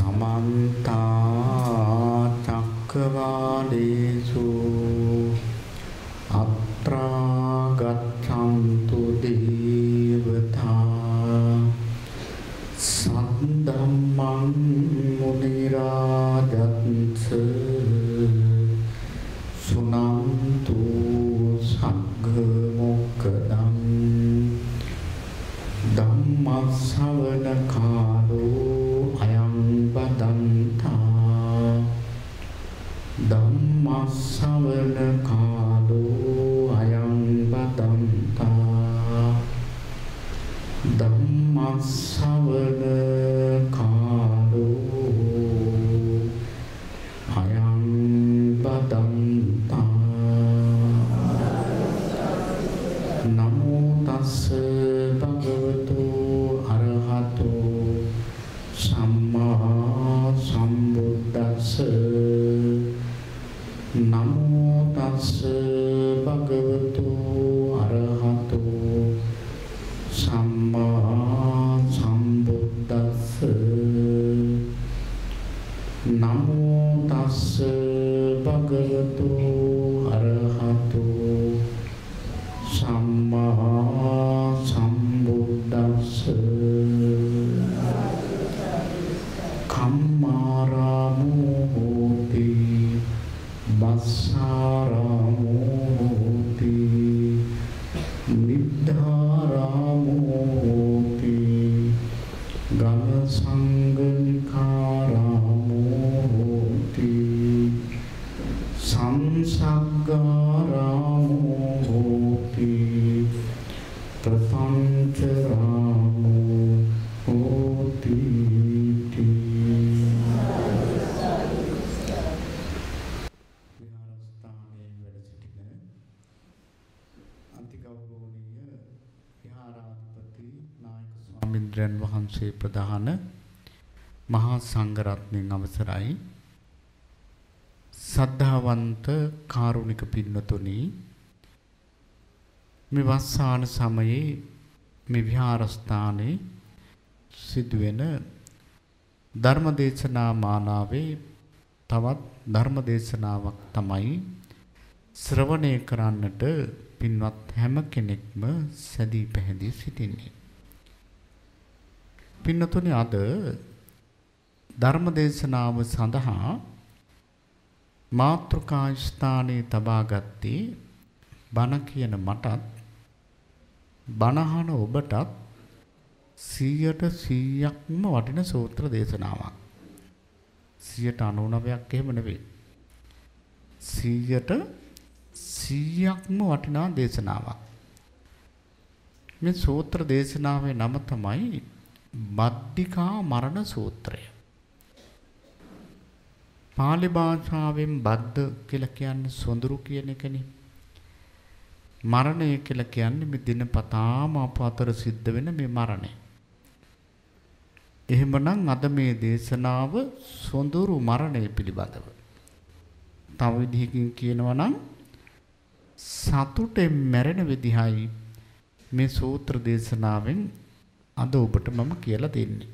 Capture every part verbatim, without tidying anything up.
समन्त चक्रवालेषु अत्रा गच्छन्तु देवता सद्धम्मं मुनिराजन्स सुनन्तु सग्गमोक्खदं धम्मश्रवण कालो अयं बदन्ता धम्मश्रवण कालो अयं बदन्ता धम्मश्रवण कालो अयं बदन्ता नमो तस्से भगवतो अरहतो सम्मा सम्बुद्दस्से नमो तस्से भगवतो अरहतो सम्मा सम्बुद्दस्से नमो तस्से भगवतो अरहतो सम्मा सम्बुद्दस्से कम्मारामो होति बस्सारामो होति निद्धारामो होति गणसंगनिकारामो होति संसग्गारामो होति प्रपंचरामो होति විහාරස්ථානයේ වැඩ සිටින අතිගෞරවනීය විහාරාධිපති නායක ස්වාමීන්ද්‍රයන් වහන්සේ ප්‍රධාන මහා සංඝරත්නයන් අවසරයි සද්ධාවන්ත කාරුණික පින්වතුනි මේ වස්සාන සමයේ මේ විහාරස්ථානයේ සිදුවෙන ධර්මදේශනා මාලාවේ තවත් ධර්මදේශනාවක් තමයි ශ්‍රවණය කරන්නට පින්වත් හැම කෙනෙක්ම සැදී පැහැදී සිටින්නේ. පින්වතුනි අද ධර්මදේශනාව සඳහා මාතෘකා ස්ථානයේ තබා ගත්තේ බණ කියන මටත් බණහන ඔබටත් සීයට සීයක්ම වටින සූත්‍ර දේශනාවක්. සීයට අනූනවයක් එහෙම නෙවෙයි. සීයට සීයක්ම වටිනා දේශනාවක්. මේ සූත්‍ර දේශනාවේ නම තමයි බද්දිකා මරණ සූත්‍රය. පාලි භාෂාවෙන් බද්ද කියලා කියන්නේ සොඳුරු කියන එකනේ. මරණය කියලා කියන්නේ මේ දිනපතාම අප අතර සිද්ධ වෙන මේ මරණය. එහෙමනම් අද මේ දේශනාව සොඳුරු මරණය පිළිබඳව. තව විදිහකින් කියනවා නම් සතුටෙන් මැරෙන විදිහයි මේ සූත්‍ර දේශනාවෙන් අද ඔබට මම කියලා දෙන්නේ.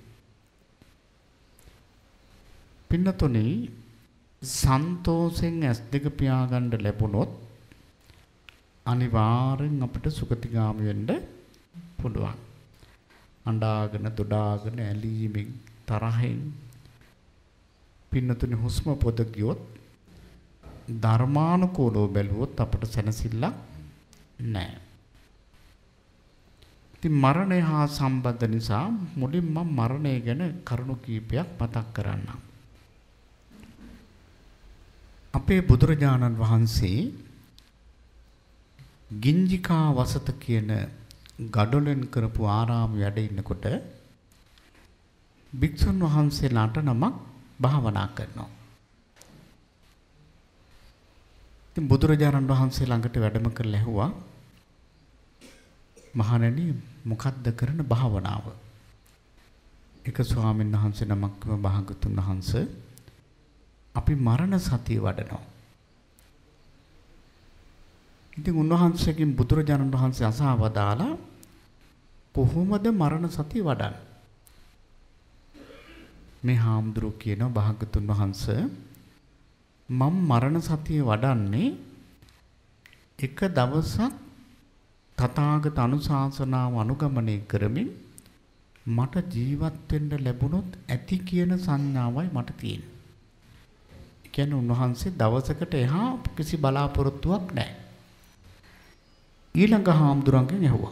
පින්නතුනි සන්තෝෂෙන් ඇස් දෙක පියාගන්න ලැබුණොත් අනිවාර්යෙන් අපිට සුගතිගාමී වෙන්න පුළුවන්. අඬාගෙන දොඩාගෙන ඇලීමෙන් තරහෙන් පින්නතුනි හුස්ම පොද ගියොත් ධර්මානුකූලව බැලුවොත් අපිට සැනසෙල්ලක් නැහැ. ඉතින් මරණය හා සම්බන්ධ නිසා මුලින්ම මම මරණය ගැන කරුණු කීපයක් මතක් කරන්නම්. අපේ බුදුරජාණන් වහන්සේ ගිංජිකා වසත කියන ගඩොලෙන් කරපු ආරාම වැඩ ඉන්නකොට භික්ෂුන් වහන්සේලාට නමක් භාවනා කරනවා. ඉතින් බුදුරජාණන් වහන්සේ ළඟට වැඩම කරලා ඇහුවා මහණෙනි මොකද්ද කරන භාවනාව? එක ස්වාමීන් වහන්සේ නමක්ම භාගතුන් වහන්සේ අපි මරණ සතිය වඩනවා. ඉතින් උන්වහන්සේගෙන් බුදුරජාණන් වහන්සේ අසවදාලා කොහොමද මරණ සතිය වඩන්නේ? මේ හාමුදුරුවෝ කියනවා භාග්‍යතුන් වහන්සේ මම මරණ සතිය වඩන්නේ එක දවසක් තථාගත අනුශාසනාව අනුගමනය කරමින් මට ජීවත් වෙන්න ලැබුණොත් ඇති කියන සංඥාවයි මට තියෙන්නේ. ඒ කියන්නේ උන්වහන්සේ දවසකට එහා කිසි බලාපොරොත්තුවක් නැහැ. ඊළඟ හාමුදුරන්ගෙන් ඇහුවා.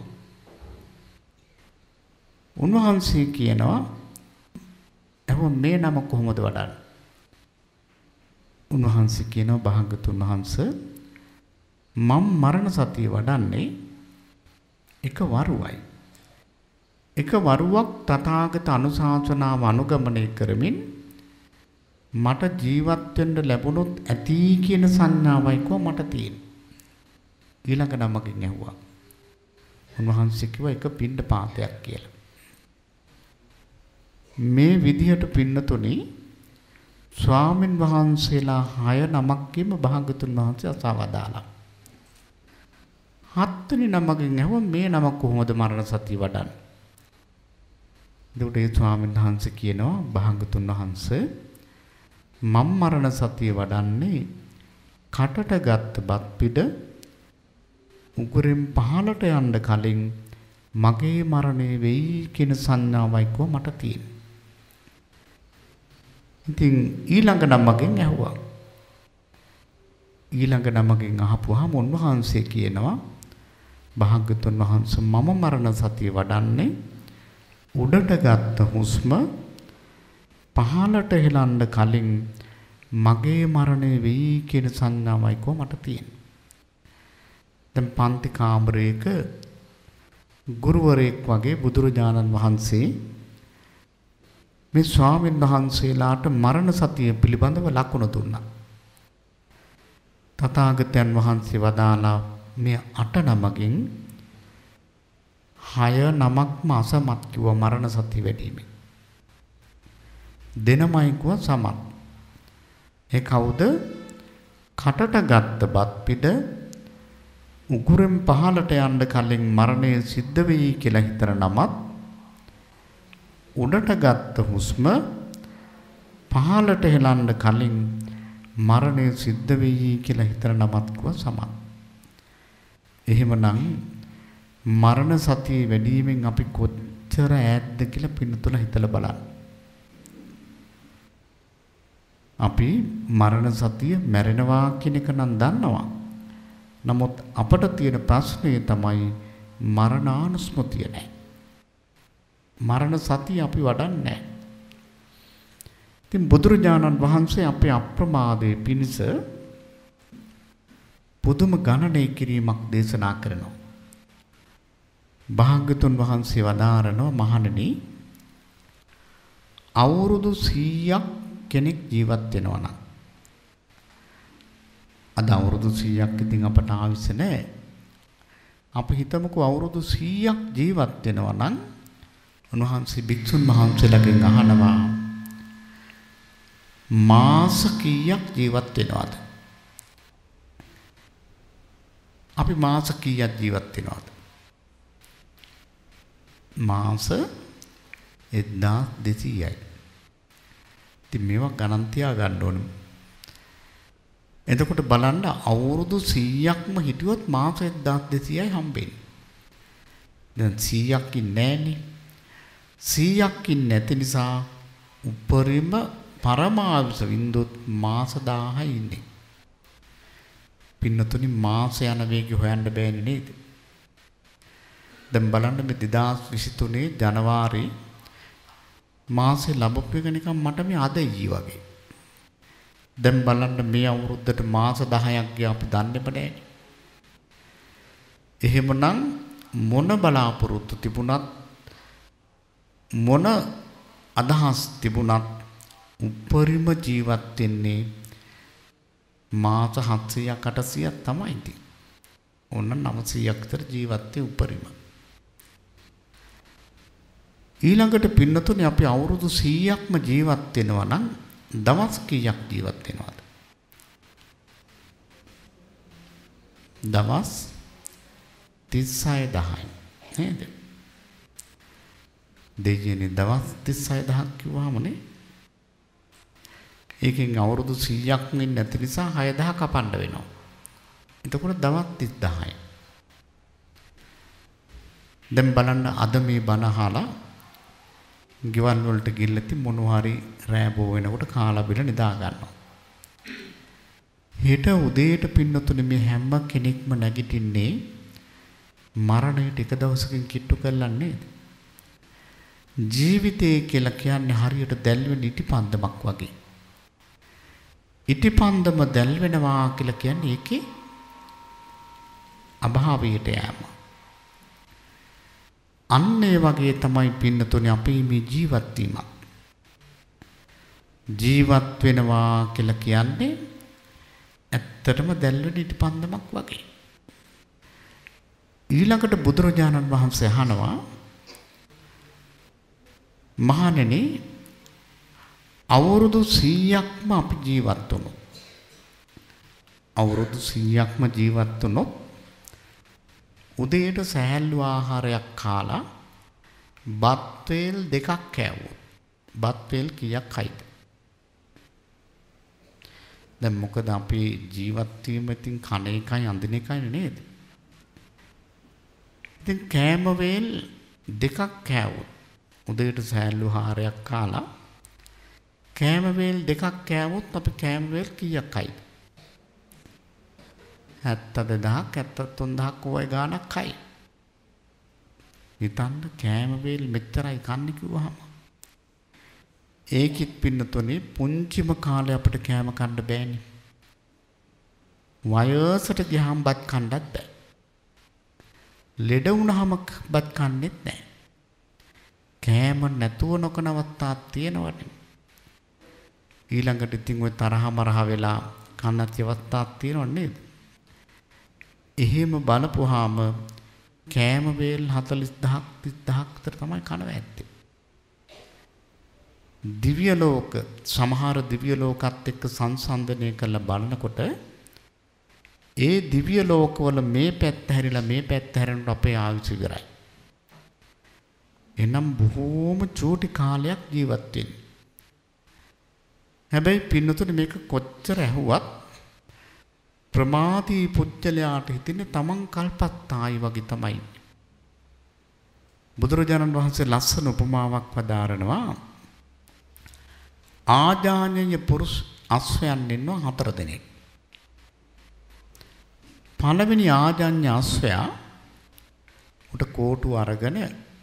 උන්වහන්සේ කියනවා එහුව මේ නම කොහොමද වඩන්නේ? උන්වහන්සේ කියනවා භාග්‍යතුන් වහන්සේ මම මරණ සතිය වඩන්නේ එක වරුවයි. එක වරුවක් තථාගත අනුශාසනාව අනුගමනය කරමින් මට ජීවත් වෙන්න ලැබුණොත් ඇති කියන සංඥාවයි කො මට තියෙන්නේ. ඊළඟ නමකින් ඇහුවා. උන්වහන්සේ කිව්වා එක පින්ඩ පාතයක් කියලා. මේ විදිහට පින්නතුනි ස්වාමින් වහන්සේලා හය නමක් කියම භාග්‍යතුන් වහන්සේ අසවදාලා. හත්වෙනි නමකින් ඇහුවා මේ නම කොහොමද මරණ සතිය වඩන්නේ? එතකොට ඒ ස්වාමීන් වහන්සේ කියනවා භාග්‍යතුන් වහන්සේ මම මරණ සතිය වඩන්නේ කටට ගත්ත බත් පිට උගුරෙන් පහළට යන්න කලින් මගේ මරණය වෙයි කියන සංඥාවයි කො මට තියෙන්නේ. ඉතින් ඊළඟ නමකින් ඇහුවා. ඊළඟ නමකින් අහපුවාම උන්වහන්සේ කියනවා භාග්‍යතුන් වහන්සේ මම මරණ සතිය වඩන්නේ උඩට ගත්ත හුස්ම පහළට හෙලන්න කලින් මගේ මරණය වෙයි කියන සංඥාවයි කො මට තියෙන්නේ. දැන් පන්ති කාමරයක ගුරුවරයෙක් වගේ බුදුරජාණන් වහන්සේ මේ ස්වාමීන් වහන්සේලාට මරණ සතිය පිළිබඳව ලකුණු දුන්නා. තථාගතයන් වහන්සේ වදාලා මේ අට නමකින් හය නමක්ම අසමත් කිව්ව මරණ සතිය වැඩිමේ. දෙනමයි කිව්ව සමත්. ඒ කවුද? කටට ගත්ත බත් පිට උගුරෙන් පහළට යන්න කලින් මරණය සිද්ධ වෙයි කියලා හිතන නමත් උඩට ගත්ත හුස්ම පහළට හෙලන්න කලින් මරණය සිද්ධ වෙයි කියලා හිතන නමත් කිව්ව සමත්. එහෙමනම් මරණ සතිය වැඩිවීමෙන් අපි කොච්චර ඈත්ද කියලා පින්නතුල හිතලා බලන්න. අපි මරණ සතිය මැරෙනවා කියන එක නම් දන්නවා. නමුත් අපට තියෙන ප්‍රශ්නේ තමයි මරණානුස්මතිය නැහැ. මරණ සතිය අපි වඩන්නේ නැහැ. ඉතින් බුදුරජාණන් වහන්සේ අපේ අප්‍රමාදයේ පිණිස පුදුම ගණනය කිරීමක් දේශනා කරනවා. භාග්‍යතුන් වහන්සේ වදාරනවා මහණෙනි අවුරුදු සීයක් කෙනෙක් ජීවත් වෙනවා නම් අද අවුරුදු සීයක් ඉතින් අපට ආවිස නැහැ. අපි හිතමුකෝ අවුරුදු සීයක් ජීවත් වෙනවා නම් උන්වහන්සේ භික්ෂුන් වහන්සේලාගෙන් අහනවා මාස කීයක් ජීවත් වෙනවද? අපි මාස කීයක් ජීවත් වෙනවද? මාස එක්දාස් දෙසීයයි. ඉතින් මේවා ගණන් තියා ගන්න ඕනේ. එතකොට බලන්න අවුරුදු සීයක්ම හිටියොත් මාස එක්දාස් දෙසීයයි හම්බෙන්නේ. දැන් සීයක් ඉන්නේ නැහනේ. සීයක් ඉන්නේ නැති නිසා උපරිම පරමාවස වින්දොත් මාස දහයයි ඉන්නේ. පින්නතුනි මාස යන වේගය හොයන්න බෑනේ නේද? දැන් බලන්න මේ දෙදාස් විසිතුනේ ජනවාරි මාසේ ලැබපු එක නිකන් මට මේ අද ඊ වගේ. දැන් බලන්න මේ අවුරුද්දට මාස දහයක් ගියා අපි දන්නේ නැහැ. එහෙමනම් මොන බලාපොරොත්තු තිබුණත් මොන අදහස් තිබුණත් උපරිම ජීවත් වෙන්නේ මාස හත්සියයක් අටසියයක් තමයි ඉතින්. ඕන නවසියයක් විතර ජීවත් වෙ උපරිම. ඊළඟට පින්නතුනේ අපි අවුරුදු සීයක්ම ජීවත් වෙනවා නම් දවස් කීයක් ජීවත් වෙනවද? දවස් තිස්හය දහයි නේද? දෙයියනේ දවස් තිස්හය දහයක් කිව්වමනේ ඒකෙන් අවුරුදු සීයක් ඉන්න නැති නිසා හය දහස් කපන්න වෙනවා. එතකොට දවස් තිස් දහයයි. දැන් බලන්න අද මේ බණ අහලා ගෙවල් වලට ගිහිල්ලා ති මොනවා හරි රෑබෝ වෙනකොට කාලා බිල නිදා ගන්නවා. හෙට උදේට පින්නතුනේ මේ හැම කෙනෙක්ම නැගිටින්නේ මරණයට එක දවසකින් කිට්ටු කරලා නේද? ජීවිතය කියලා කියන්නේ හරියට දැල්වෙන ඉටිපන්දමක් වගේ. ඉටිපන්දම දැල්වෙනවා කියලා කියන්නේ ඒකේ අභාවයට යෑම. අන්න ඒ වගේ තමයි පින්නතුනේ අපේ මේ ජීවත් වීම. ජීවත් වෙනවා කියලා කියන්නේ ඇත්තටම දැල්වෙන ඉටිපන්දමක් වගේ. ඊළඟට බුදුරජාණන් වහන්සේ අහනවා මහණෙනි අවුරුදු සීයක්ම අපි ජීවත් වුණොත් අවුරුදු සීයක්ම ජීවත් වුණොත් උදේට සෑහළු ආහාරයක් කාලා බත් වේල් දෙකක් කෑවොත් බත් වේල් කීයක් කයිද? දැන් මොකද අපි ජීවත් වීම ඉතින් කන එකයි අඳින එකයි නේද? ඉතින් කෑම වේල් දෙකක් කෑවොත් උදේට සෑහළු ආහාරයක් කාලා කෑම වේල් දෙකක් කෑවොත් අපි කෑම වේල් කීයක් කයිද? හැත්තෑ දෙදහස් හැත්තෑ තුන් දහස් වගේ ගාණක් කයි. හිතන්න කෑම වේල් මෙච්චරයි කන්නේ කිව්වහම. ඒකිට පින්නතොනේ පුංචිම කාලේ අපිට කෑම කන්න බෑනේ. වයසට ගියාම බත් කන්නත් බෑ. ලෙඩ වුණාම බත් කන්නේත් නෑ. කෑම නැතුව නොකනවත්තාක් තියෙනවනේ. ඊළඟට ඉතින් ඔය තරහ මරහ වෙලා කන්නත් යවත්තාක් තියෙනව නේද? එහෙම බලපුවාම කෑම වේල් හතළිස් දහස් තිස් දහස් විතර තමයි කනවා ඇත්තේ. දිව්‍ය ලෝක සමහර දිව්‍ය ලෝකත් එක්ක සංසන්දනය කරලා බලනකොට ඒ දිව්‍ය ලෝකවල මේ පැත්ත හැරිලා මේ පැත්ත හැරෙනකොට අපේ ආයුෂ ඉවරයි. එනම් බොහෝම චූටි කාලයක් ජීවත් වෙන්නේ. හැබැයි පින්නතුනේ මේක කොච්චර ඇහුවත් ප්‍රමාදී පුජ්‍යලයාට හිතෙන්නේ තමන් කල්පත්තායි වගේ තමයි. බුදුරජාණන් වහන්සේ ලස්සන උපමාවක් වදාරනවා. ආජාඤ්‍ය පුරුෂ අශ්වයන් ඉන්නවා හතර දෙනෙක්. පළවෙනි ආජාඤ්‍ය අශ්වයා උට කෝටු අරගෙන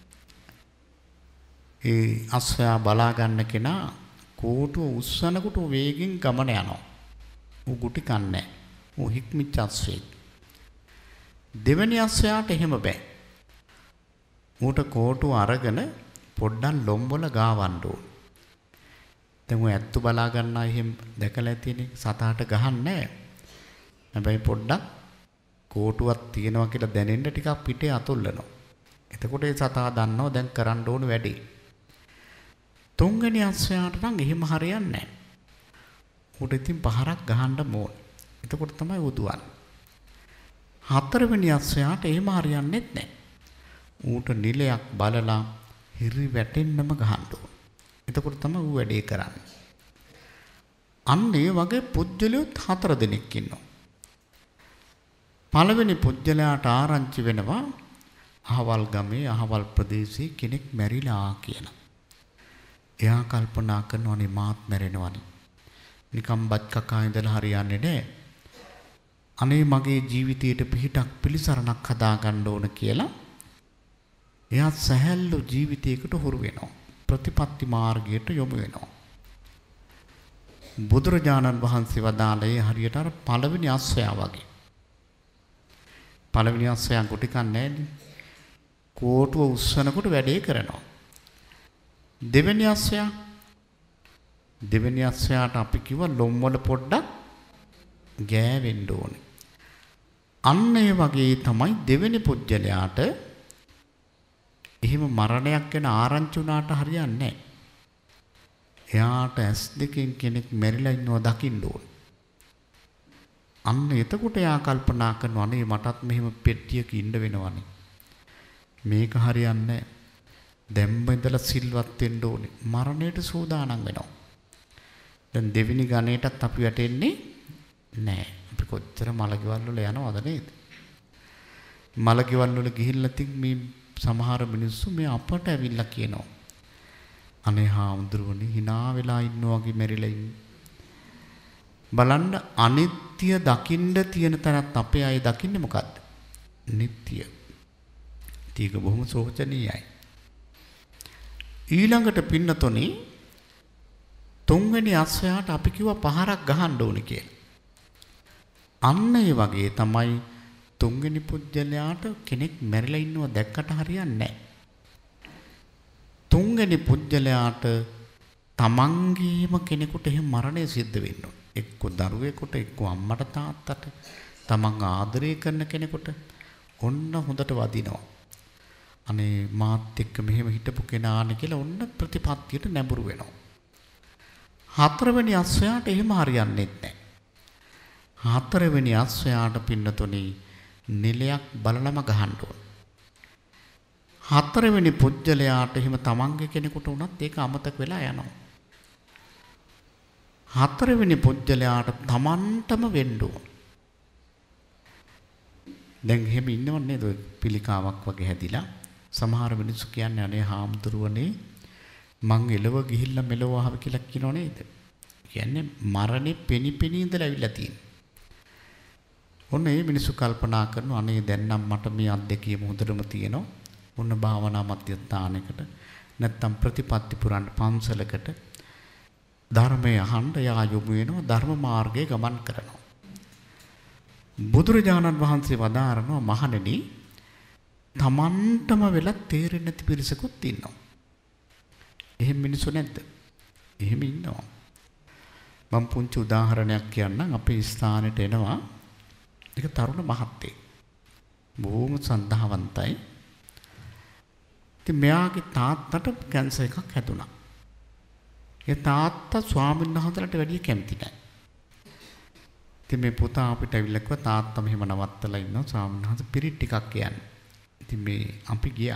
ඒ අශ්වයා බලා ගන්න කෙනා කෝටුව උස්සනකොට වේගෙන් ගමන යනවා. ඌ ගුටි කන්නේ. ඌ හික්මිච්ච අශ්වයෙක්. දෙවෙනි අශ්වයාට එහෙම බෑ. ඌට කෝටුව අරගෙන පොඩ්ඩක් ලොම්බොල ගාවන්න ඕන. දැන් ඌ ඇත්තු බලා ගන්නා එහෙම දැකලා ඇතිනේ සතාට ගහන්නේ. හැබැයි පොඩ්ඩක් කෝටුවක් තියෙනවා කියලා දැනෙන්න ටිකක් පිටේ අතුල්ලනවා. එතකොට ඒ සතා දන්නවා දැන් කරන්න ඕන වැඩේ. තුන්වෙනි අශ්වයාට නම් එහෙම හරියන්නේ නැහැ. ඌට ඉතින් පහරක් ගහන්න ඕන. එතකොට තමයි උදුවන්නේ. හතරවෙනි අශ්වයාට එහෙම හරියන්නේ නැහැ. ඌට නිලයක් බලලා හිරි වැටෙන්නම ගහන්න ඕන. එතකොට තමයි ඌ වැඩේ කරන්නේ. අන්න ඒ වගේ පුජ්‍යලියොත් හතර දෙනෙක් ඉන්නවා. පළවෙනි පුජ්‍යලයාට ආරංචි වෙනවා අහවල් ගමේ අහවල් ප්‍රදේශයේ කෙනෙක් මැරිලා කියලා. එයා කල්පනා කරනවානේ මාත් මැරෙනවානේ. නිකම් බත් කකා ඉඳලා හරියන්නේ නැහැ. අනේ මගේ ජීවිතයට පිහිටක් පිළිසරණක් හදා ගන්න ඕන කියලා එයා සැහැල්ලු ජීවිතයකට හුරු වෙනවා. ප්‍රතිපත්ති මාර්ගයට යොමු වෙනවා. බුදුරජාණන් වහන්සේ වදාළේ හරියට අර පළවෙනි අශ්වයා වගේ. පළවෙනි අශ්වයා ගුටි කන්නේ නැහැනේ. කෝටුව උස්සනකොට වැඩේ කරනවා. දෙවෙනි අශ්වයා දෙවෙනි අශ්වයාට අපි කිව්ව ලොම් වල පොඩ්ඩක් ගෑවෙන්න ඕනේ. අන්න ඒ වගේ තමයි දෙවෙනි පුජ්‍යලයාට එහෙම මරණයක් ගැන ආරංචි වුණාට හරියන්නේ නැහැ. එයාට ඇස් දෙකෙන් කෙනෙක් මැරිලා ඉන්නව දකින්න ඕනේ. අන්න එතකොට එයා කල්පනා කරනවා නේ මටත් මෙහෙම පෙට්ටියක ඉන්න වෙනවනේ. මේක හරියන්නේ නැහැ. දැම්ම ඉඳලා සිල්වත් වෙන්න ඕනේ. මරණයට සූදානම් වෙනවා. දැන් දෙවෙනි ගණේටත් අපි වැටෙන්නේ නැහැ. අපි කොච්චර මලගෙවල් වල යනවද නේද? මලගෙවල් වල ගිහිල්ලා තින් මේ සමහර මිනිස්සු මේ අපට ඇවිල්ලා කියනවා. අනේ හාමුදුරුවනේ hina වෙලා ඉන්නවා වගේ මෙරිලා ඉන්නේ. බලන්න අනිත්‍ය දකින්න තියෙන තැනත් අපේ අය දකින්නේ මොකද්ද? නිට්ටය. ඒක බොහොම සෝචනීයයි. ඊළඟට පින්නතොනේ තුන්වෙනි අස්සයාට අපි කිව්වා පහරක් ගහන්න ඕනේ කියලා. අන්න ඒ වගේ තමයි තුන්වෙනි පුජ්‍යලයාට කෙනෙක් මැරිලා ඉන්නව දැක්කට හරියන්නේ නැහැ. තුන්වෙනි පුජ්‍යලයාට තමන්ගේම කෙනෙකුට එහෙම මරණය සිද්ධ වෙන්න ඕනේ. එක්ක දරුවෙකුට, එක්ක අම්මට තාත්තට, තමන් ආදරය කරන කෙනෙකුට ඔන්න හොඳට වදිනවා. අනේ මාත් එක්ක මෙහෙම හිටපු කෙනානේ කියලා ඔන්න ප්‍රතිපත්තියට නැඹුරු වෙනවා. හතරවෙනි අස්සයාට එහෙම හරියන්නේ නැහැ. හතරවෙනි අස්සයාට පින්නතුනේ නිලයක් බලලම ගහන්න ඕන. හතරවෙනි පුජ්‍යලයාට එහෙම තමන්ගේ කෙනෙකුට වුණත් ඒක අමතක වෙලා යනවා. හතරවෙනි පුජ්‍යලයාට තමන්ටම වෙන්න ඕන. දැන් එහෙම ඉන්නව නේද පිළිකාවක් වගේ හැදිලා සමහර මිනිස්සු කියන්නේ අනේ හාමුදුරුවනේ මං එළව ගිහිල්ලා මෙලව ආව කියලා කියනෝ නේද? කියන්නේ මරණේ පෙනි පෙනි ඉඳලා ඇවිල්ලා තියෙන. ඔන්න මේ මිනිස්සු කල්පනා කරනවා අනේ දැන් නම් මට මේ අත්දැකීම හොඳටම තියෙනවා. ඔන්න භාවනා මධ්‍යස්ථානයකට නැත්තම් ප්‍රතිපත්ති පුරන්න පන්සලකට ධර්මය අහන්න යා යොමු වෙනවා ධර්ම මාර්ගයේ ගමන් කරනවා. බුදුරජාණන් වහන්සේ වදාරනවා මහණෙනි තමන්ටම වෙලා තේරෙන්නේ නැති පිරිසකුත් ඉන්නවා. එහෙම මිනිස්සු නැද්ද? එහෙම ඉන්නවා. මම පුංචි උදාහරණයක් කියන්නම්. අපේ ස්ථානෙට එනවා එක තරුණ මහත්තයෙක්. බොහොම සන්දහවන්තයි. ඉතින් මෙයාගේ තාත්තට කැන්සර් එකක් හැදුනා. ඒ තාත්තා ස්වාමීන් වහන්සේලාට වැඩිය කැමති නැහැ. ඉතින් මේ පුතා අපිට ඇවිල්ලා කිව්වා තාත්තා මෙහෙම නවත්තලා ඉන්නවා ස්වාමීන් වහන්සේ පිරිත් ටිකක් කියන්නේ. ඉතින් මේ අපි ගියා.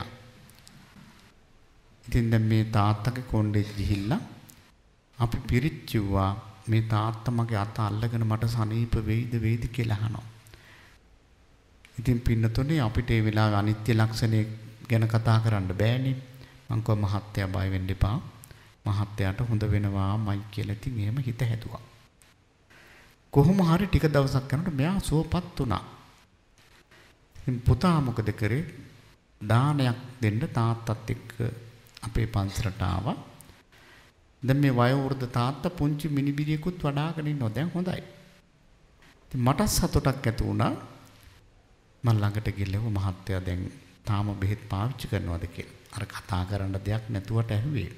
ඉතින් දැන් මේ තාත්තගේ කොණ්ඩේ ගිහිල්ලා අපි පිරිත් කිව්වා මේ තාත්තා මගේ අත අල්ලගෙන මට සනීප වෙයිද වෙයිද කියලා අහනවා. ඉතින් පින්නතොනේ අපිට ඒ වෙලාවේ අනිත්‍ය ලක්ෂණය ගැන කතා කරන්න බෑනේ. මං කව මහත්තයා බය වෙන්න එපා. මහත්තයාට හොඳ වෙනවාමයි කියලා ඉතින් එහෙම හිත හැදුවා. කොහොම හරි ටික දවසක් යනකොට මෙයා සුවපත් වුණා. ඉතින් පුතා මොකද කරේ? දානයක් දෙන්න තාත්තත් එක්ක අපේ පන්සලට ආවා. දැන් මේ වයෝවෘද්ධ තාත්තා පුංචි මිනිබිරියකුත් වඩාගෙන ඉන්නවා. දැන් හොඳයි. ඉතින් මට සතුටක් ඇති වුණා. මම ළඟට ගිහලා මහත්තයා දැන් තාම බෙහෙත් පාවිච්චි කරනවද කියලා. අර කතා කරන්න දෙයක් නැතුවට ඇහුවේ.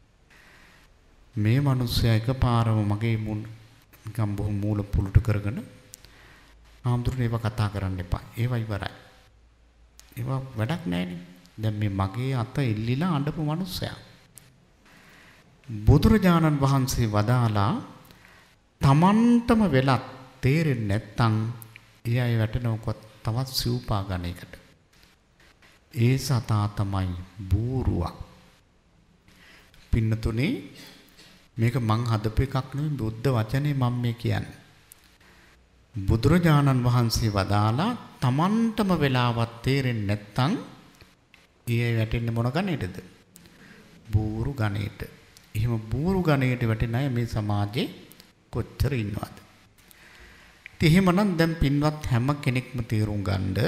මේ මිනිස්සයා එකපාරම මගේ මුන් නිකම් බොහොම මූල පුලුට කරගෙන ආම්දුරනේ ඒවා කතා කරන්න එපා. ඒවා ඉවරයි. ඒවා වැඩක් නැහැනේ. දැන් මේ මගේ අත එල්ලිලා අඬපු මිනිස්සයා. බුදුරජාණන් වහන්සේ වදාලා තමන්ටම වෙලත් තේරෙන්නේ නැත්තම් ඒ අය වැටෙනකොට තවත් සිව්පා ගණයකට. ඒ සතා තමයි බූරුවා. පින්නතුනේ මේක මං හදපු එකක් නෙවෙයි බුද්ධ වචනේ මම මේ කියන්නේ. බුදුරජාණන් වහන්සේ වදාලා තමන්ටම වෙලාවත් තේරෙන්නේ නැත්තම් ඊයේ වැටෙන්නේ මොන ගණේටද? බූරු ගණේට. එහෙම බූරු ගණේට වැටෙන අය මේ සමාජේ කොච්චර ඉන්නවද? ඉතින් එහෙමනම් දැන් පින්වත් හැම කෙනෙක්ම තේරුම් ගන්න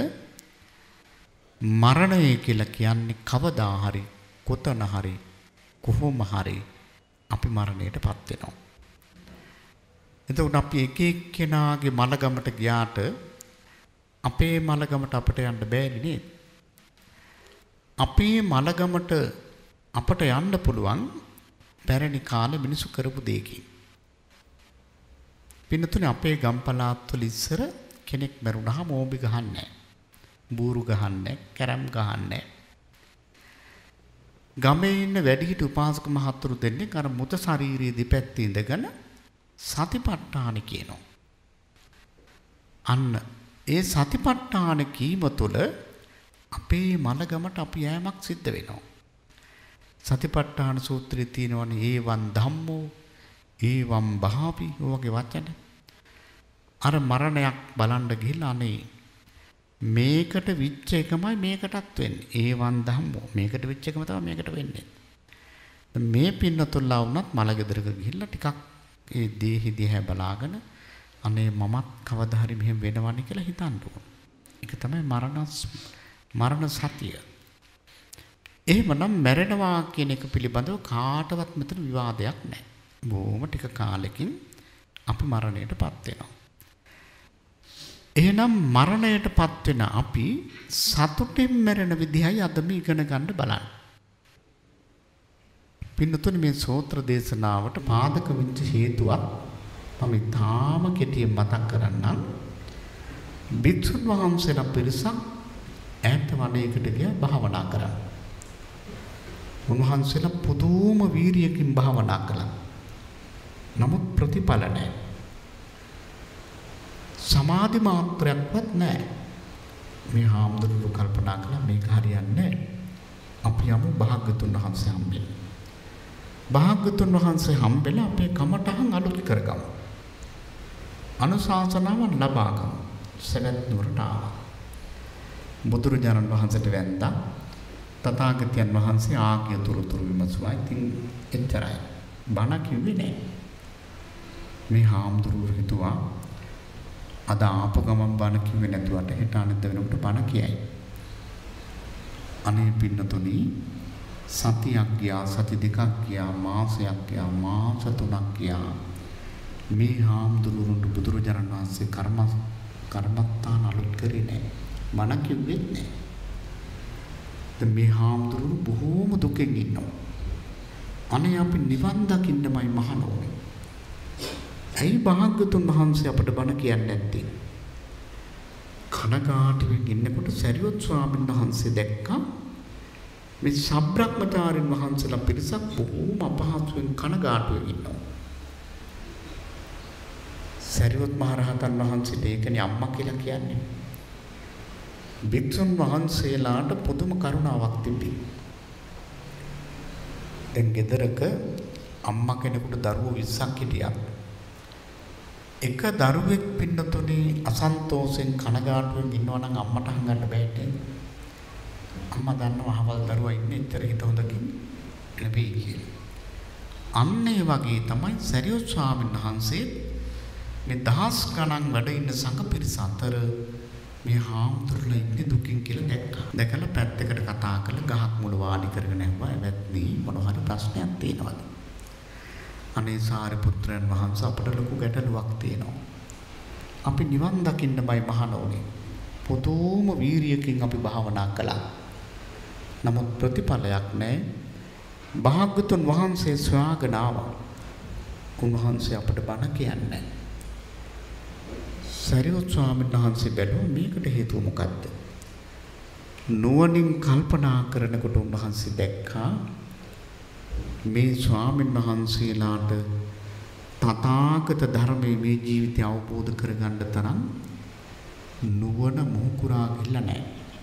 මරණය කියලා කියන්නේ කවදා හරි කොතන හරි කොහොම හරි අපි මරණයටපත් වෙනවා. එතකොට අපි එක එක්කෙනාගේ මලගමට ගියාට අපේ මලගමට අපට යන්න බෑනේ නේද? අපේ මලගමට අපට යන්න පුළුවන් පැරණි කාලේ මිනිසු කරපු දෙයකින්. පින්නතුනේ අපේ ගම් පළාත්වල ඉස්සර කෙනෙක් මරුණාම ඕඹි ගහන්නේ නැහැ. බූරු ගහන්නේ නැහැ, කැරම් ගහන්නේ නැහැ. ගමේ ඉන්න වැඩිහිටි උපාසක මහතුරු දෙන්නේ අර මුත ශාරීරියේ දෙපැත්තේ ඉඳගෙන සතිපට්ඨාන කියනවා. අන්න ඒ සතිපට්ඨාන කීම තුළ අපේ මනගමට අපි යෑමක් සිද්ධ වෙනවා. සතිපට්ඨාන සූත්‍රයේ තියෙනවනේ ඒවන් ධම්මෝ ඒවම් බහාපි වගේ වචන. අර මරණයක් බලන්න ගිහිල්ලා අනේ මේකට විච්ච එකමයි මේකටත් වෙන්නේ. ඒවන් ධම්මෝ මේකට විච්ච එකම තමයි මේකට වෙන්නේ. මේ පින්නතුල්ලා වුණත් මලගෙදරක ගිහිල්ලා ටිකක් ඒ දේහි දිහා බලාගෙන අනේ මමත් කවදා හරි මෙහෙම වෙනවනේ කියලා හිතන්න ඕන. ඒක තමයි මරණ මරණ සතිය. එහෙමනම් මැරෙනවා කියන එක පිළිබඳව කාටවත් මෙතන විවාදයක් නැහැ. බොහොම ටික කාලෙකින් අපි මරණයටපත් වෙනවා. එහෙනම් මරණයටපත් වෙන අපි සතුටින් මැරෙන විදිහයි අද මේ ඉගෙන ගන්න බලන්න. පින්නතුනි මේ සූත්‍ර දේශනාවට පාදක වෙච්ච හේතුවක් මම තාම කෙටියෙන් මතක් කරන්නම්. භික්ෂුන් වහන්සේලා පිරිසක් ඈත වනයේකට ගියා භාවනා කරන්න. උන්වහන්සේලා පුදුම වීරියකින් භාවනා කළා. නමුත් ප්‍රතිඵල නැහැ. සමාධි මාත්‍රයක්වත් නැහැ. මේ හාමුදුරුවෝ කල්පනා කළා මේක හරියන්නේ නැහැ. අපි යමු භාග්‍යතුන් වහන්සේ හම්බෙන්න. භාග්‍යතුන් වහන්සේ හම්බෙලා අපේ කමටහන් අලුත් කරගමු. අනුශාසනාවන් ලබා ගමු. සවැත් නුවරට ආවා. බුදුරජාණන් වහන්සේට වැඳා තථාගතයන් වහන්සේ ආගිය තුරුතුරු විමසුවා. ඉතින් එච්චරයි. බණ කිව්වේ නැහැ. මේ හාමුදුරුවෝ හිතුවා අද ආපු ගමන් බණ කිව්වේ නැතුවට හෙට අනිද්ද වෙනකොට බණ කියයි. අනේ පින්නතුනි සතියක් ගියා, සති දෙකක් ගියා, මාසයක් ගියා, මාස තුනක් ගියා. මේ හාමුදුරුවන්ට බුදුරජාණන් වහන්සේ කර්ම කර්මත්තාන අලුත් කරේ නැහැ. බණ කිව්වේ නැහැ. දැන් මේ හාමුදුරුවෝ බොහෝම දුකෙන් ඉන්නවා. අනේ අපි නිවන් දකින්නමයි මහණෝනේ. ඇයි භාග්‍යතුන් වහන්සේ අපට බණ කියන්නේ නැත්තේ? කනගාටුවෙන් ඉන්නකොට සරියොත් ස්වාමීන් වහන්සේ දැක්කා මේ සබ්‍රක්‍මචාරින් වහන්සේලා පිරිසක් බොහෝම අපහසුවෙන් කනගාටුවෙන් ඉන්නවා. සරියොත් මහ රහතන් වහන්සේට ඒකනේ අම්මා කියලා කියන්නේ. භික්ෂුන් වහන්සේලාට පුදුම කරුණාවක් තිබේ. දැන් ගෙදරක අම්මා කෙනෙකුට දරුවෝ විස්සක් හිටියා. එක දරුවෙක් පින්නතුනේ අසන්තෝෂෙන් කනගාටුවෙන් ඉන්නවා නම් අම්මට හංගන්න බෑනේ. අම්මා දන්නවා අහවල් දරුවා ඉන්නේ ඉතර හිත හොඳකින් නෙවෙයි කියලා. අන්න ඒ වගේ තමයි සරියොත් ස්වාමීන් වහන්සේ මේ දහස් ගණන් වැඩ ඉන්න සංඝ පිරිස අතර මේ හාමුදුරුවෝ ඉන්නේ දුකින් කියලා දැක්කා. දැකලා පැත්තකට කතා කරලා ගහක් මුල වාඩි කරගෙන ඇහුවා එවත්නි මොන හරි ප්‍රශ්නයක් තියෙනවද? අනේ සාරිපුත්‍රයන් වහන්සේ අපට ලොකු ගැටලුවක් තියෙනවා. අපි නිවන් දකින්නමයි මහණෝනේ. පුදුම වීරියකින් අපි භාවනා කළා. නමුත් ප්‍රතිඵලයක් නැහැ. භාග්‍යතුන් වහන්සේ ස්වාගන ආවා. උන්වහන්සේ අපට බණ කියන්නේ. සරියොත් ස්වාමීන් වහන්සේ බැලුවා මේකට හේතුව මොකද්ද? නුවණින් කල්පනා කරනකොට උන්වහන්සේ දැක්කා මේ ස්වාමීන් වහන්සේලාට තථාගත ධර්මයේ මේ ජීවිතය අවබෝධ කරගන්න තරම් නුවණ මොහුකුරා ගිල්ල නැහැ.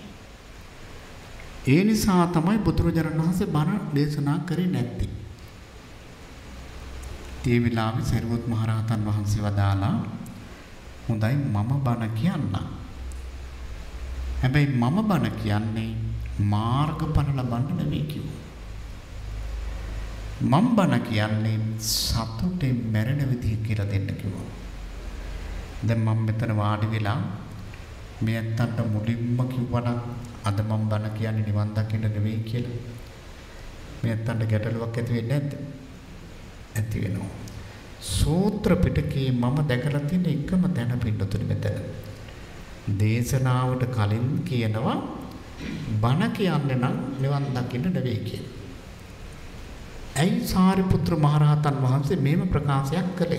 ඒ නිසා තමයි බුදුරජාණන් වහන්සේ බණ දේශනා කරේ නැත්තේ. ඒ විලාමේ සරියොත් මහ රහතන් වහන්සේ වදාලා හොඳයි මම බණ කියන්නම්. හැබැයි මම බණ කියන්නේ මාර්ගඵල ලබන්න නෙවෙයි කිව්වා. මම බණ කියන්නේ සතුටෙන් මැරෙන විදිහ කියලා දෙන්න කිව්වා. දැන් මම මෙතන වාඩි වෙලා මේ අත්තන්ට මුලින්ම කිව්වනම් අද මම බණ කියන්නේ නිවන් දකින්න නෙවෙයි කියලා. මේ අත්තන්ට ගැටලුවක් ඇති වෙන්නේ නැද්ද? ඇති වෙනවා. සූත්‍ර පිටකේ මම දැකලා තියෙන එකම තැන පින්නතුනි මෙතන. දේශනාවට කලින් කියනවා බණ කියන්නේ නම් නිවන් දකින්න නෙවෙයි කියලා. ඇයි සාරිපුත්‍ර මහරහතන් වහන්සේ මෙහෙම ප්‍රකාශයක් කළේ?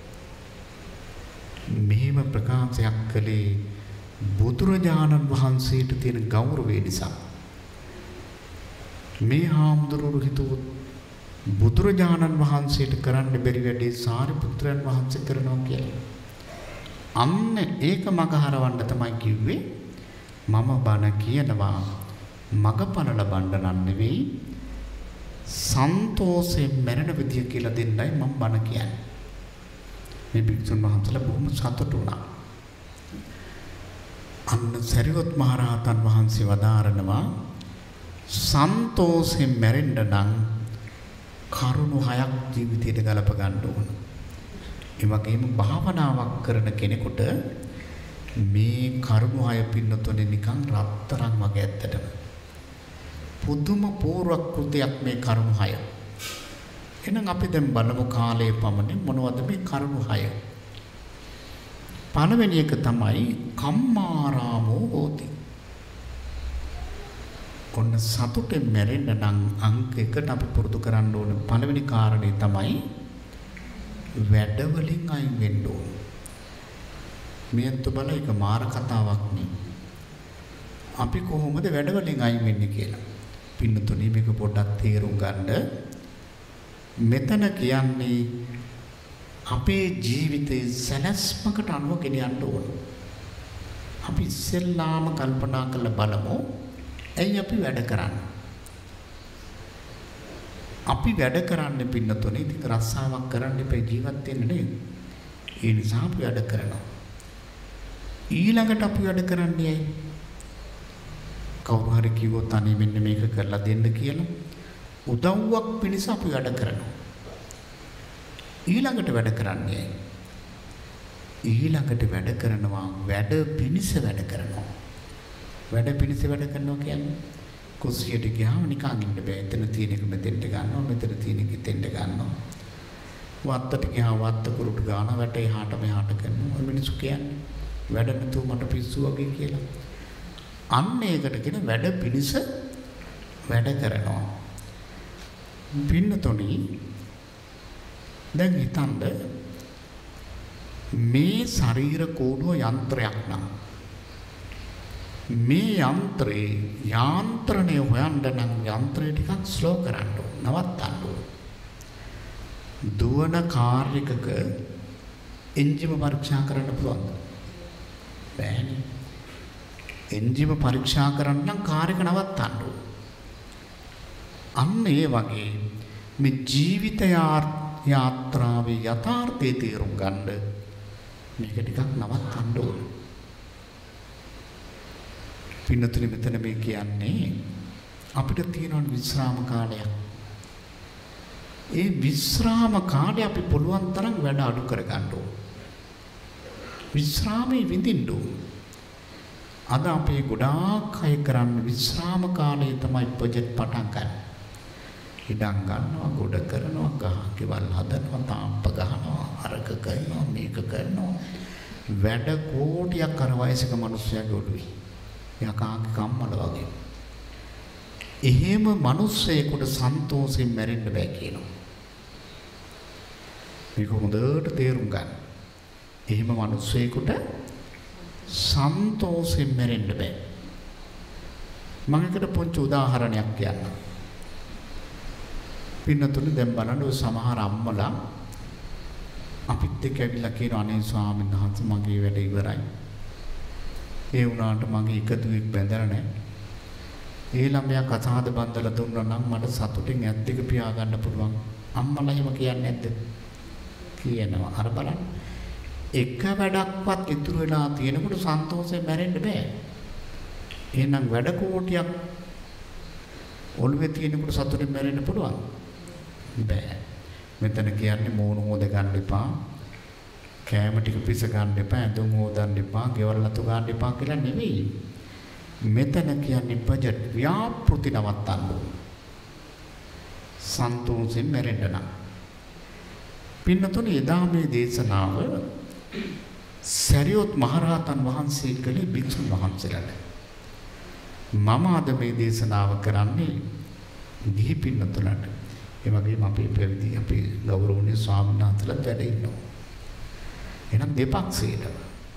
මෙහෙම ප්‍රකාශයක් කළේ බුදුරජාණන් වහන්සේට තියෙන ගෞරවය නිසා. මේ හාමුදුරුවෝ හිතුවොත් බුදුරජාණන් වහන්සේට කරන්න බැරි වැඩේ සාරිපුත්‍රයන් වහන්සේ කරනවා කියලා. අන්න ඒක මග හරවන්න තමයි කිව්වේ මම බණ කියනවා මගපල ලබන්න නම් නෙවෙයි සන්තෝෂයෙන් මැරෙන විදිය කියලා දෙන්නයි මම බණ කියන්නේ. මේ භික්ෂුන් වහන්සේලා බොහොම සතුටු වුණා. අන්න සරියොත් මහ රහතන් වහන්සේ වදාරනවා සන්තෝෂයෙන් මැරෙන්න නම් කරුණු හයක් ජීවිතයට ගලප ගන්න ඕන. ඒ වගේම භාවනාවක් කරන කෙනෙකුට මේ කරුණු හය පින්නතොනේ නිකන් රත්තරන් වගේ ඇත්තටම. පුදුම පූර්ව කෘතියක් මේ කරුණු හය. එහෙනම් අපි දැන් බලමු කාලයේ පමණින් මොනවද මේ කරුණු හය. පළවෙනි එක තමයි කම්මාරාමෝ හෝති. ඔන්න සතුටෙන් මැරෙන්න නම් අංක එකට අපි පුරුදු කරන්න ඕන පළවෙනි කාරණේ තමයි වැඩ වලින් අයින් වෙන්න ඕන. මේත් බල එක මාර කතාවක් නේ. අපි කොහොමද වැඩ වලින් අයින් වෙන්නේ කියලා. පින්නතුනි මේක පොඩ්ඩක් තේරුම් ගන්න. මෙතන කියන්නේ අපේ ජීවිතයේ සැලැස්මකට අනුව ගෙනියන්න ඕන. අපි ඉස්සෙල්ලාම කල්පනා කරලා බලමු. ඇයි අපි වැඩ කරන්නේ? අපි වැඩ කරන්නේ පින්නතුනේ ඉතින් රස්සාවක් කරන්න එපා ජීවත් වෙන්න නේද? ඒ නිසා අපි වැඩ කරනවා. ඊළඟට අපි වැඩ කරන්නේ ඇයි? කවුරු හරි කිව්වොත් අනේ මෙන්න මේක කරලා දෙන්න කියලා උදව්වක් පිණිස අපි වැඩ කරනවා. ඊළඟට වැඩ කරන්නේ ඇයි? ඊළඟට වැඩ කරනවා වැඩ පිණිස වැඩ කරනවා. වැඩ පිණිස වැඩ කරනවා කියන්නේ කුස්සියට ගියාම නිකන් ඉන්න බෑ. එතන තියෙන එක මෙතෙන්ට ගන්නවා, මෙතන තියෙන එක එතෙන්ට ගන්නවා. වත්තට ගියාම වත්ත කුරුට ගන්න වැට එහාට මෙහාට කරනවා. ඔය මිනිස්සු කියන්නේ වැඩ නැතුව මට පිස්සු වගේ කියලා. අන්න ඒකට කියන වැඩ පිණිස වැඩ කරනවා. පින්නතොනි දැන් හිතන්න මේ ශරීර කෝඩුව යන්ත්‍රයක් නම් මේ යන්ත්‍රේ යාන්ත්‍රණය හොයන්න නම් යන්ත්‍රය ටිකක් ස්ලෝ කරන්න ඕන, නවත්තන්න ඕන. දුවන කාර් එකක එන්ජිම පරීක්ෂා කරන්න පුළුවන්ද? බෑනේ. එන්ජිම පරීක්ෂා කරන්න නම් කාර් එක නවත්තන්න ඕන. අන්න ඒ වගේ මේ ජීවිත යාත්‍රාවේ යථාර්ථය තේරුම් ගන්න මේක ටිකක් නවත්තන්න ඕන. පින්නතුනි මෙතන මේ කියන්නේ අපිට තියෙන විශ්‍රාම කාලයක්. ඒ විශ්‍රාම කාලේ අපි පුළුවන් තරම් වැඩ අඩු කර ගන්න ඕන. විශ්‍රාමයේ විඳින්න ඕන. අද අපේ ගොඩාක් අය කරන්නේ විශ්‍රාම කාලයේ තමයි ප්‍රොජෙක්ට් පටන් ගන්න. ඉඩම් ගන්නවා, ගොඩ කරනවා, ගහ කෙවල් හදනවා, තාම්ප ගහනවා, අරක කරනවා, මේක කරනවා. වැඩ කෝටියක් අර වයසක මිනිස්සුන්ගේ ඔළුවේ. යකාගේ කම්මල වගේ. එහෙම මිනිස්සෙකුට සන්තෝෂයෙන් මැරෙන්න බෑ කියනවා. මේක හොඳට තේරුම් ගන්න. එහෙම මිනිස්සෙකුට සන්තෝෂයෙන් මැරෙන්න බෑ. මම එකට පොන්ච උදාහරණයක් කියන්නම්. පින්නතුනි දැන් බලන්න ඔය සමහර අම්මලා අපිත් එක්ක ඇවිල්ලා කියනවා අනේ ස්වාමීන් වහන්සේ මගේ වැඩ ඉවරයි. ඒ වුණාට මගේ එකදුවෙක් බැඳලා නැහැ. ඒ ළමයා කතාද බන්දලා දුන්නා නම් මට සතුටින් ඇත් දෙක පියාගන්න පුළුවන්. අම්මලා එහෙම කියන්නේ නැද්ද? කියනවා. අර බලන්න. එක වැඩක්වත් ඉතුරු වෙලා තියෙනකොට සන්තෝෂයෙන් මැරෙන්න බෑ. එහෙනම් වැඩ කෝටියක් ඔළුවේ තියෙනකොට සතුටින් මැරෙන්න පුළුවන්. බෑ. මෙතන කියන්නේ මෝන හොද ගන්න එපා. කෑම ටික පිස ගන්න එපා, ඇඳුම් හොදන්න එපා, ගෙවල් අතු ගන්න එපා කියලා නෙවෙයි. මෙතන කියන්නේ බජට් ව්‍යාපෘති නවත්තන්න ඕන. සන්තෝෂයෙන් මැරෙන්න නම්. පින්නතුනි එදා මේ දේශනාව සරියොත් මහරහතන් වහන්සේ කළේ භික්ෂුන් වහන්සේලාට. මම අද මේ දේශනාව කරන්නේ ගිහි පින්නතුලට. ඒ වගේම අපේ පැවිදි අපේ ගෞරවනීය ස්වාමීන් වහන්සේලා වැඩ ඉන්නවා. එහෙනම් දෙපක්ෂයට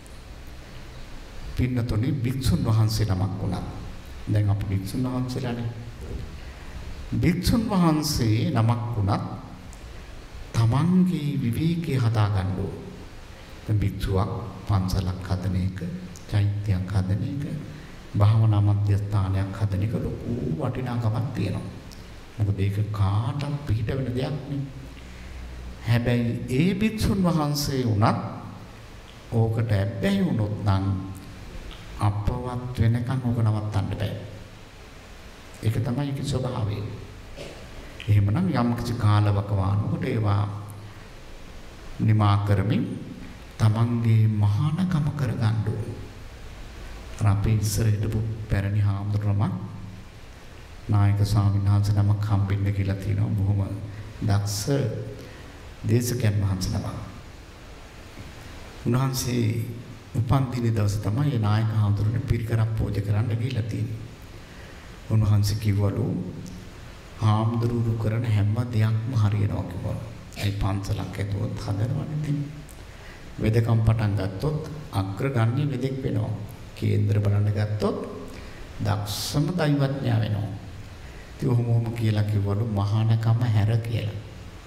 පින්නතුනි භික්ෂුන් වහන්සේ නමක් වුණා. දැන් අපි භික්ෂුන් වහන්සේලානේ. භික්ෂුන් වහන්සේ නමක් වුණත් තමන්ගේ විවේකී හදා ගන්න ඕන. දැන් භික්ෂුවක් පන්සලක් හදන එක, චෛත්‍යයක් හදන එක, භාවනා මධ්‍යස්ථානයක් හදන එක ලොකු වටිනාකමක් තියෙනවා. මොකද ඒක කාටත් පිට වෙන දෙයක් නේ. හැබැයි ඒ භික්ෂුන් වහන්සේ උනත් ඕකට ඇබ්බැහි වුණොත් නම් අපවත් වෙනකන් ඕක නවත්තන්න බෑ. ඒක තමයි ඒකේ ස්වභාවය. එහෙමනම් යම් කිසි කාලවකවානුවකට ඒවා නිමා කරමින් තමන්ගේ මහානකම කරගන්න ඕන. අපි ඉස්සර හිටපු පැරණි හාමුදුරුවම නායක ස්වාමීන් වහන්සේ නමක් හම්බෙන්න කියලා තියෙනවා. බොහොම දක්ෂ දේශකයන් වහන්සේ නමක්. උන්වහන්සේ උපන් දින දවසේ තමයි ඒ නායක හාමුදුරුවනේ පිරිකරක් පූජා කරන්න ගිහිල්ලා තියෙන්නේ. උන්වහන්සේ කිව්වලු හාමුදුරුවෝ කරන හැම දෙයක්ම හරියනවා කිව්වලු. ඒ පන්සලක් ඇතුවත් හදනවනේ තින්. වෙදකම් පටන් ගත්තොත් අග්‍රගණ්‍ය වෙදෙක් වෙනවා. කේන්දර බලන්න ගත්තොත් දක්ෂම දෛවඥයා වෙනවා. ඉතින් ඔහොම කියලා කිව්වලු මහානකම හැර කියලා.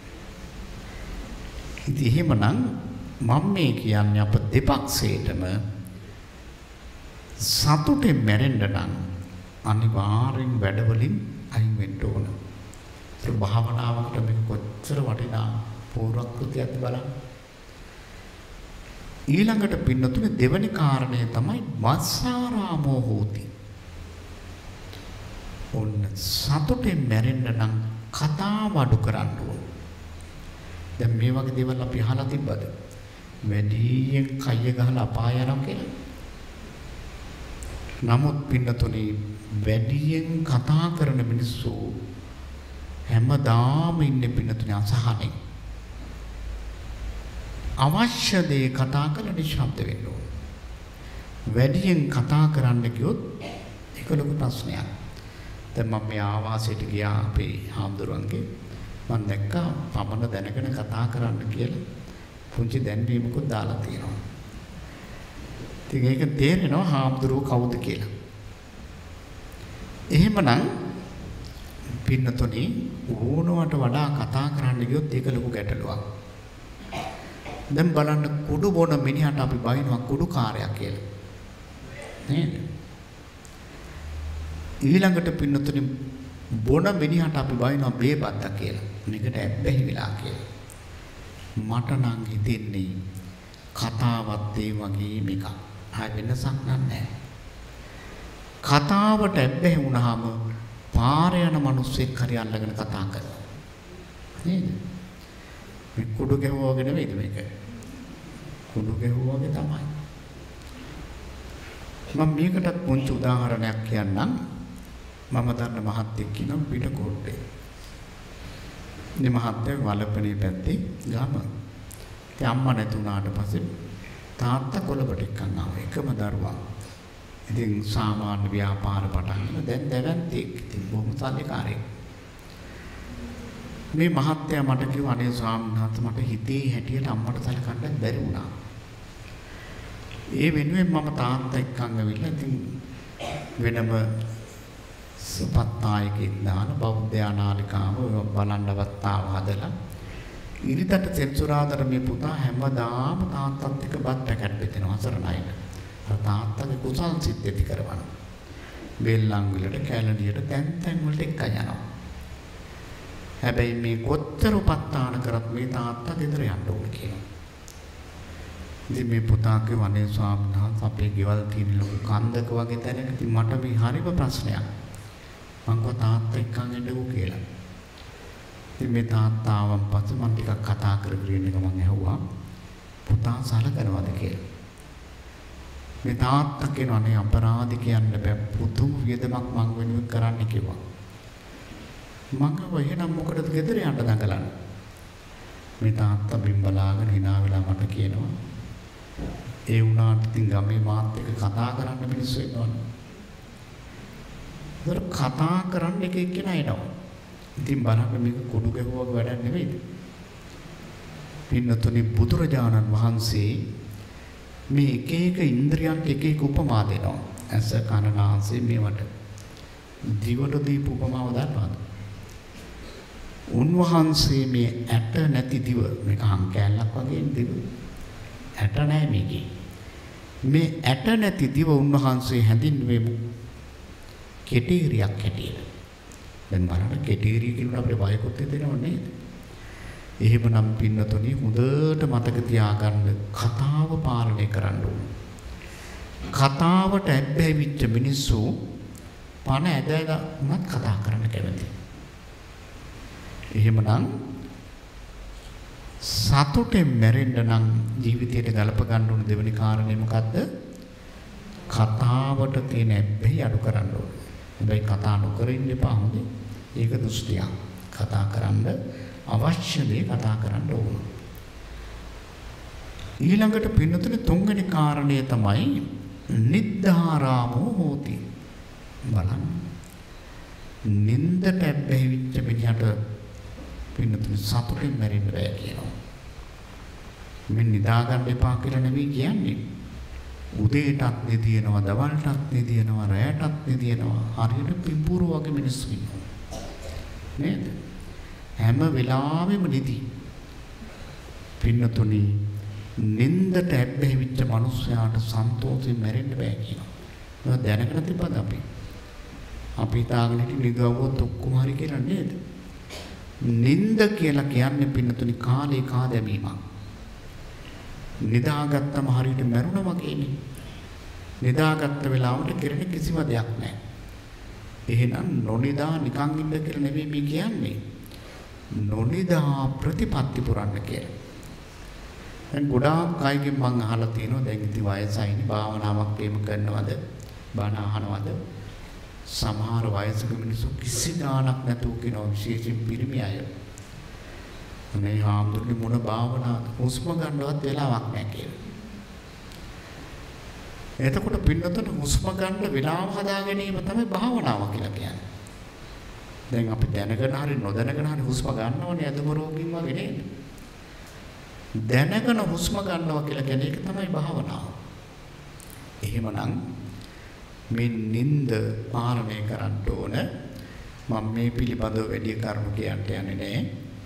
ඉතින් එහෙමනම් මම මේ කියන්නේ අප දෙපක්ෂයටම සතුටෙන් මැරෙන්න නම් අනිවාර්යෙන් වැඩවලින් අයින් වෙන්න ඕන. ඒ භාවනාවකට මේක කොච්චර වටිනා පූර්වක්‍ෘතියක්ද බලන්න. ඊළඟට පින්නතුනේ දෙවැනි කාරණය තමයි වස්සාරාමෝ හෝති. ඔන්න සතුටෙන් මැරෙන්න නම් කතාව අඩු කරන්න ඕන. දැන් මේ වගේ දේවල් අපි අහලා තිබ්බද? වැඩියෙන් කය ගහලා අපාය යනවා කියලා. නමුත් පින්නතුනේ වැඩියෙන් කතා කරන මිනිස්සු හැමදාම ඉන්නේ පින්නතුනේ අසහනෙන්. අවශ්‍ය දේ කතා කරලා නිශ්ශබ්ද වෙන්න ඕන. වැඩියෙන් කතා කරන්න ගියොත් ඒක ලොකු ප්‍රශ්නයක්. දැන් මම මේ ආවාසයට ගියා අපේ හාමුදුරුවන්ගේ. මම දැක්කා පමණ දැනගෙන කතා කරන්න කියලා පුංචි දැන්වීමකුත් දාලා තියෙනවා. ඉතින් ඒක තේරෙනවා හාමුදුරුවෝ කවුද කියලා. එහෙමනම් පින්නතොනි ඕනවට වඩා කතා කරන්න ගියොත් ඒක ලොකු ගැටලුවක්. දැන් බලන්න කුඩු බොන මිනිහට අපි බයිනවා කුඩු කාර්යයක් කියලා. නේද? ඊළඟට පින්නතුනි බොන මිනිහට අපි බයිනවා බේබද්දා කියලා. මේකට ඇබ්බැහි වෙලා කියලා. මට නම් හිතෙන්නේ කතාවත් ඒ වගේ මේක. ආ වෙනසක් නැහැ. කතාවට ඇබ්බැහි වුණාම පාර යන මිනිස්සෙක් හරි අල්ලගෙන කතා කරනවා. නේද? මේ කුඩු ගැහුවාගේ නෙවෙයිද මේක? කුඩු ගැහුවාගේ තමයි. මම මේකටත් පුංචි උදාහරණයක් කියන්නම්. මම දන්න මහත්තයෙක් ඉන්නවා පිටකොට්ටේ. මේ මහත්තයා වලපනේ පැත්තේ ගම. ඉතින් අම්මා නැතුණාට පස්සේ තාත්තා කොළඹට එක්කන් ආවා. එකම දරුවා. ඉතින් සාමාන්‍ය ව්‍යාපාර පටන් ගන්න දැන් දැවැන්තෙක්. ඉතින් බොහොම සල්ලිකාරයෙක්. මේ මහත්තයා මට කිව්වා අනේ ස්වාමීන් වහන්සේ මට හිතේ හැටියට අම්මට සලකන්න බැරි වුණා. ඒ වෙනුවෙන් මම තාත්තා එක්කන් ඇවිල්ලා ඉතින් වෙනම සපත්තායකෙක් දාන බෞද්ධ ආනාලිකාව බලන්න අවස්ථාව හදලා ඉරිදට සෙන්සුරාදර මේ පුතා හැමදාම තාත්තත් එක්ක බත් පැකට් බෙදෙනවා අසරණයින. අර තාත්තගේ කුසල් සිත් ඇති කරවන. බෙල්ලන් වලට කැලණියට තැන් තැන් වලට එක්ක යනවා. හැබැයි මේ කොච්චර උපස්ථාන කරත් මේ තාත්තා ගෙදර යන්න ඕන කියනවා. ඉතින් මේ පුතාගේ වනේ ස්වාමීන් වහන්සේ අපේ ගෙවල් තියෙන ලොකු කන්දක වගේ තැනක ඉතින් මට මේ හරිම ප්‍රශ්නයක්. මං කෝ තාත්තා එක්කන් එන්නකෝ කියලා. ඉතින් මේ තාත්තා ආවන් පස්සේ මම ටිකක් කතා කරගෙන ඉන්න ගමන් ඇහුවා පුතා සලකනවද කියලා. මේ තාත්තා කියනවානේ අපරාධ කියන්න බෑ පුදුම වියදමක් මං වෙනුවෙන් කරන්න කිව්වා. මං ගාව එහෙනම් මොකටද ගෙදර යන්න දඟලන්නේ? මේ තාත්තා බිම්බලාගෙන hina වෙලා මට කියනවා ඒ වුණාට ඉතින් ගමේ මාත් එක්ක කතා කරන්න මිනිස්සු ඉන්නවනේ. ඒතර කතා කරන්න එක එක්කෙනා එනවා. ඉතින් බලන්න මේක කුඩු ගැහුවාගේ වැඩක් නෙවෙයිද? පින්නතුනි බුදුරජාණන් වහන්සේ මේ එක එක ඉන්ද්‍රියන්ට එක එක උපමා දෙනවා. ඇස කන නාසය මේවට. දිවට දීපු උපමාව දන්නවද? උන්වහන්සේ මේ ඇට නැති දිව මේක හං කෑල්ලක් වගේ දිව. ඇට නැහැ මේකේ. මේ ඇට නැති දිව උන්වහන්සේ හැඳින්වෙමු කෙටීරියක් හැටියට. දැන් බලන්න කෙටීරිය කියනකොට අපිට බයකොත් හිතෙනව නේද? එහෙමනම් පින්නතුනි හොඳට මතක තියාගන්න කතාව පාලනය කරන්න ඕන. කතාවට ඇබ්බැහි වෙච්ච මිනිස්සු පණ ඇදලා උනත් කතා කරන්න කැමති. එහෙමනම් සතුටෙන් මැරෙන්න නම් ජීවිතයට ගලප ගන්න ඕන දෙවෙනි කාරණේ මොකද්ද? කතාවට තියෙන ඇබ්බැහි අඩු කරන්න ඕනේ. හැබැයි කතා නොකර ඉන්න එපා හොඳේ. ඒක දුස්තියක්. කතා කරන්න අවශ්‍ය දේ කතා කරන්න ඕන. ඊළඟට පින්නතුනේ තුන්වෙනි කාරණය තමයි නිද්දාරාමෝ හෝති. බලන්න. නින්දට ඇබ්බැහි වෙච්ච මිනිහට පින්නතුනේ සතුටින් මැරෙන්න බෑ කියනවා. මේ නිදා ගන්න එපා කියලා නෙවෙයි කියන්නේ. උදේටත් නිදිනවා, දවල්ටත් නිදිනවා, රැයටත් නිදිනවා. හරියට පිඹුරු වගේ මිනිස්සු ඉන්නවා. නේද? හැම වෙලාවෙම නිදි. පින්නතුනි නින්දට ඇබ්බැහි වෙච්ච මිනිස්යාට සන්තෝෂයෙන් මැරෙන්න බෑ කියනවා. ඒක දැනගෙන තිබ්බද අපි? අපි තාගෙන හිටි නිදවුවොත් ඔක්කොම හරි කියලා නේද? නින්ද කියලා කියන්නේ පින්නතුනි කාලේ කා දැමීමක්. නිදාගත්තම හරියට මැරුණා වගේනේ. නිදාගත්ත වෙලාවට කෙරෙන කිසිම දෙයක් නැහැ. එහෙනම් නොනිදා නිකන් ඉන්න කියලා නෙමෙයි මේ කියන්නේ. නොනිදා ප්‍රතිපත්ති පුරන්න කියලා. දැන් ගොඩාක් අයගෙන් මම අහලා තියෙනවා දැන් ඉතින් වයසයිනේ භාවනාවක් එහෙම කරනවද? බණ අහනවද? සමහර වයසක මිනිස්සු කිසි ගාණක් නැතුව කියනවා විශේෂයෙන් පිරිමි අය. මේ හාමුදුරනේ මොන භාවනාවද? හුස්ම ගන්නවත් වෙලාවක් නැහැ කියලා. එතකොට පින්නතට හුස්ම ගන්න වෙලාව හදා ගැනීම තමයි භාවනාව කියලා කියන්නේ. දැන් අපි දැනගෙන හරි නොදැනගෙන හරි හුස්ම ගන්නවනේ අදම රෝගීන් වගේ නේද? දැනගෙන හුස්ම ගන්නවා කියලා කියන එක තමයි භාවනාව. එහෙමනම් මේ නිନ୍ଦ පාලනය කරන්න ඕන. මම මේ පිළිබඳව වැඩි කරුණු කියන්න යන්නේ නැහැ.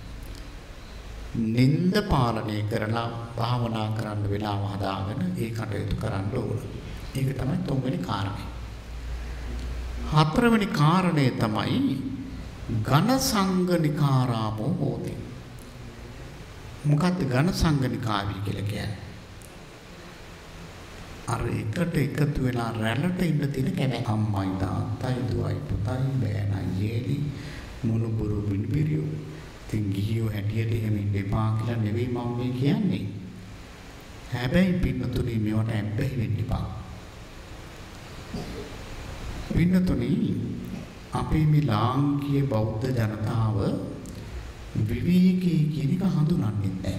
නිନ୍ଦ පාලනය කරලා භාවනා කරන්න වෙලාව හදාගෙන ඒ කටයුතු කරන්න ඕන. ඒක තමයි තුන්වෙනි කාරණේ. හතරවෙනි කාරණේ තමයි ඝන සංගනිකාරාමෝ හෝති. මොකක්ද ඝන සංගනිකාවී කියලා කියන්නේ? අර එකට එකතු වෙලා රැළට ඉන්න තියෙන කැමැත්ත. අම්මයි තාත්තයි දුවයි පුතයි බෑනයි යේලි මොනුබුරු බිනිබිරියෝ. තින් ගිහියෝ හැටියට එහෙම ඉන්න එපා කියලා නෙවෙයි මම මේ කියන්නේ. හැබැයි පින්නතුනි මේවට ඇබ්බැහි වෙන්න එපා. පින්නතුනි අපේ මේ ලාංකීය බෞද්ධ ජනතාව විවේකී කියන එක හඳුනන්නේ නැහැ.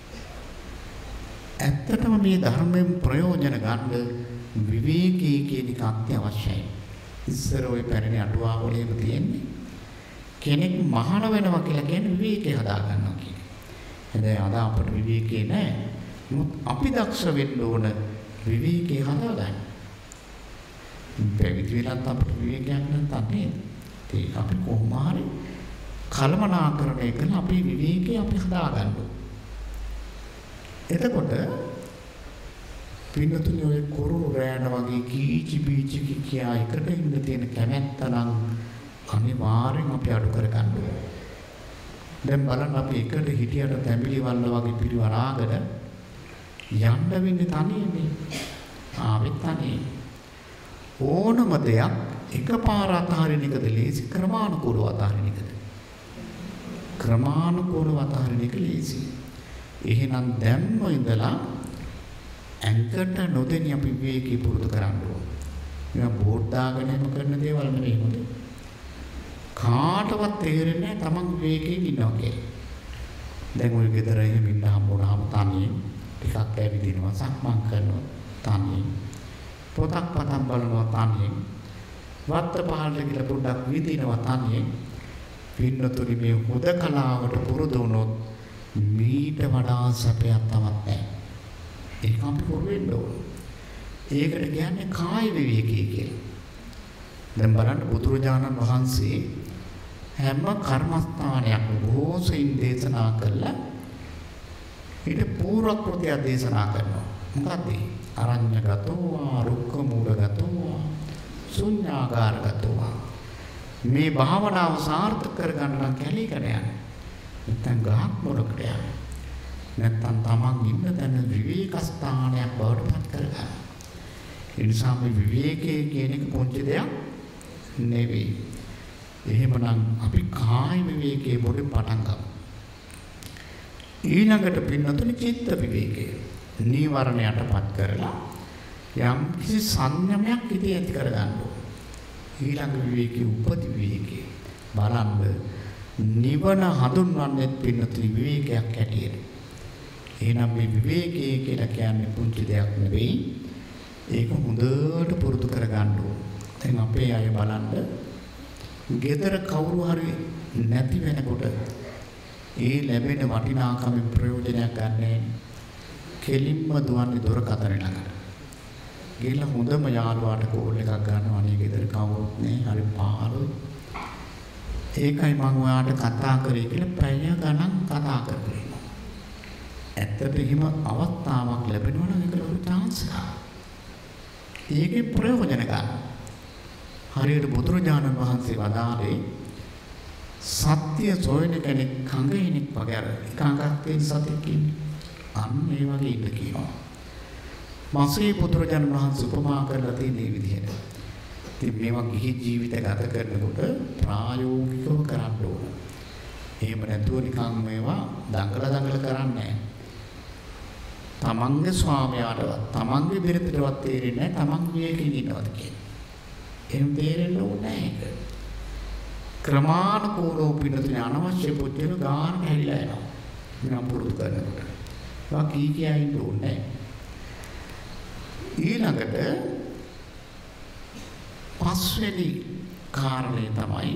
ඇත්තටම මේ ධර්මයෙන් ප්‍රයෝජන ගන්න විවේකී කියන එක අත්‍යවශ්‍යයි. ඉස්සර ඔය පැරණි අටුවාවලේම තියෙන්නේ කෙනෙක් මහාන වෙනවා කියලා කියන්නේ විවේකේ හදා ගන්නවා කියන්නේ. හැබැයි අද අපට විවේකේ නැහැ. නමුත් අපි දක්ෂ වෙන්න ඕන විවේකේ හදා ගන්න. පැවිදි වෙලත් අපට විවේකයක් නැත්නම් නේද? ඒක අපි කොහොම හරි කලමනාකරණය කරලා අපේ විවේකේ අපි හදා ගන්න ඕන. එතකොට පින්නතුනි ඔය කුරුළු රෑන වගේ කීචි බීචි කියා එකට ඉන්න තියෙන කැමැත්ත නම් අනිවාර්යෙන් අපි අඩු කර ගන්න ඕනේ. දැන් බලන්න අපි එකට හිටියට තැඹිලි වල්ල වගේ පිරිවරාගෙන යන්න වෙන්නේ තනියනේ. ආවෙත් තනියෙන්. ඕනම දෙයක් එකපාර අතහරින එකද ලේසි ක්‍රමානුකූලව අතහරින එකද? ක්‍රමානුකූලව අතහරින එක ලේසි. එහෙනම් දැම්ම ඉඳලා ඇඟට නොදෙනි අපි විවේකී පුරුදු කරන්න ඕන. මේවා බෝඩ් දාගෙන එහෙම කරන දේවල් නෙවෙයි හොඳේ. කාටවත් තේරෙන්නේ නැහැ තමන් විවේකයෙන් ඉන්නවා කියලා. දැන් ඔය ගෙදර එහෙම ඉන්න හම්බුනහම තනියෙන් ටිකක් ඇවිදිනවා සක්මන් කරනවා තනියෙන්. පොතක් පතක් බලනවා තනියෙන්. වත්ත පහළට ගිහලා පොඩ්ඩක් විදිනවා තනියෙන්. පින්නතුනි මේ හුදකලාවට පුරුදු වුණොත් මීට වඩා සැපයක් තවත් නැහැ. ඒක අපි පුරු වෙන්න ඕන. ඒකට කියන්නේ කාය විවේකී කියලා. දැන් බලන්න බුදුරජාණන් වහන්සේ හැම කර්මස්ථානයක් බොහෝසෙයින් දේශනා කළා. ඊට පූර්ව කෘත්‍ය දේශනා කරනවා. මොකක්ද? අරඤ්‍යගතෝ, රුක්ඛ මූලගතෝ, ශුඤ්ඤාගාරගතෝ. මේ භාවනාව සාර්ථක කරගන්න නම් කැලේකට යන්න. නැත්නම් ගහක් මොරකට යන්න. නැත්නම් තමන් ඉන්න තැන විවේක ස්ථානයක් බවට පත් කරගන්න. ඒ නිසා මේ විවේකයේ කියන එක පොන්චි දෙයක් නෙවෙයි. එහෙමනම් අපි කාය විවේකයේ පොඩි පටන් ගමු. ඊළඟට පින්නතුනි චිත්ත විවේකය. නීවරණ යටපත් කරලා යම් කිසි සංයමයක් ඉතින් ඇති කරගන්න ඕන. ඊළඟ විවේකී උපදි විවේකී බලන්න නිවන හඳුන්වන්නේ පින්නතුනි විවේකයක් හැටියට. එහෙනම් මේ විවේකයේ කියලා කියන්නේ පුංචි දෙයක් නෙවෙයි. ඒක හොඳට පුරුදු කරගන්න ඕන. දැන් අපේ අය බලන්න ගෙදර කවුරු හරි නැති වෙනකොට ඒ ලැබෙන වටිනාකම ප්‍රයෝජනයක් ගන්න කෙලින්ම දුවන්නේ දුරකථන ළඟට. ගිහලා හොඳම යාළුවාට කෝල් එකක් ගන්නවා. අනේ ගෙදර කවුරුත් නැහැ. හරි පාළුයි. ඒකයි මම ඔයාලට කතා කරේ කියලා පැය ගණන් කතා කරගෙන. ඇත්තට හිම අවස්ථාවක් ලැබෙනවා නම් ඒක ලොකු chance එකක්. ඒකේ ප්‍රයෝජන ගන්න. හරියට බුදුරජාණන් වහන්සේ වදාළේ සත්‍ය සොයන කෙනෙක් කංගෙනෙක් වගේ අර එකඟක් තියෙන සතෙක් ඉන්නේ. අන්න ඒ වගේ ඉන්න කියනවා. මාසේ බුදුරජාණන් වහන්සේ උපමා කරලා තියෙන මේ විදිහට. ඉතින් මේවා ගිහි ජීවිත ගත කරනකොට ප්‍රායෝගිකව කරන්න ඕන. එහෙම නැතුව නිකන් මේවා දඟල දඟල කරන්නේ නැහැ. තමන්ගේ ස්වාමියාටවත් තමන්ගේ බිරිඳටවත් තේරෙන්නේ නැහැ තමන් මේකකින් ඉන්නවද කියලා. එහෙම තේරෙන්න ඕනේ නැහැ. ක්‍රමානුකූලව පින්නතුනි අනවශ්‍ය පුද්ගල ගාන හැරිලා යනවා. මම පුරුදු කරනකොට. වා කී කියා ඉන්න ඕනේ නැහැ. ඊළඟට පස්වෙනි කාරණේ තමයි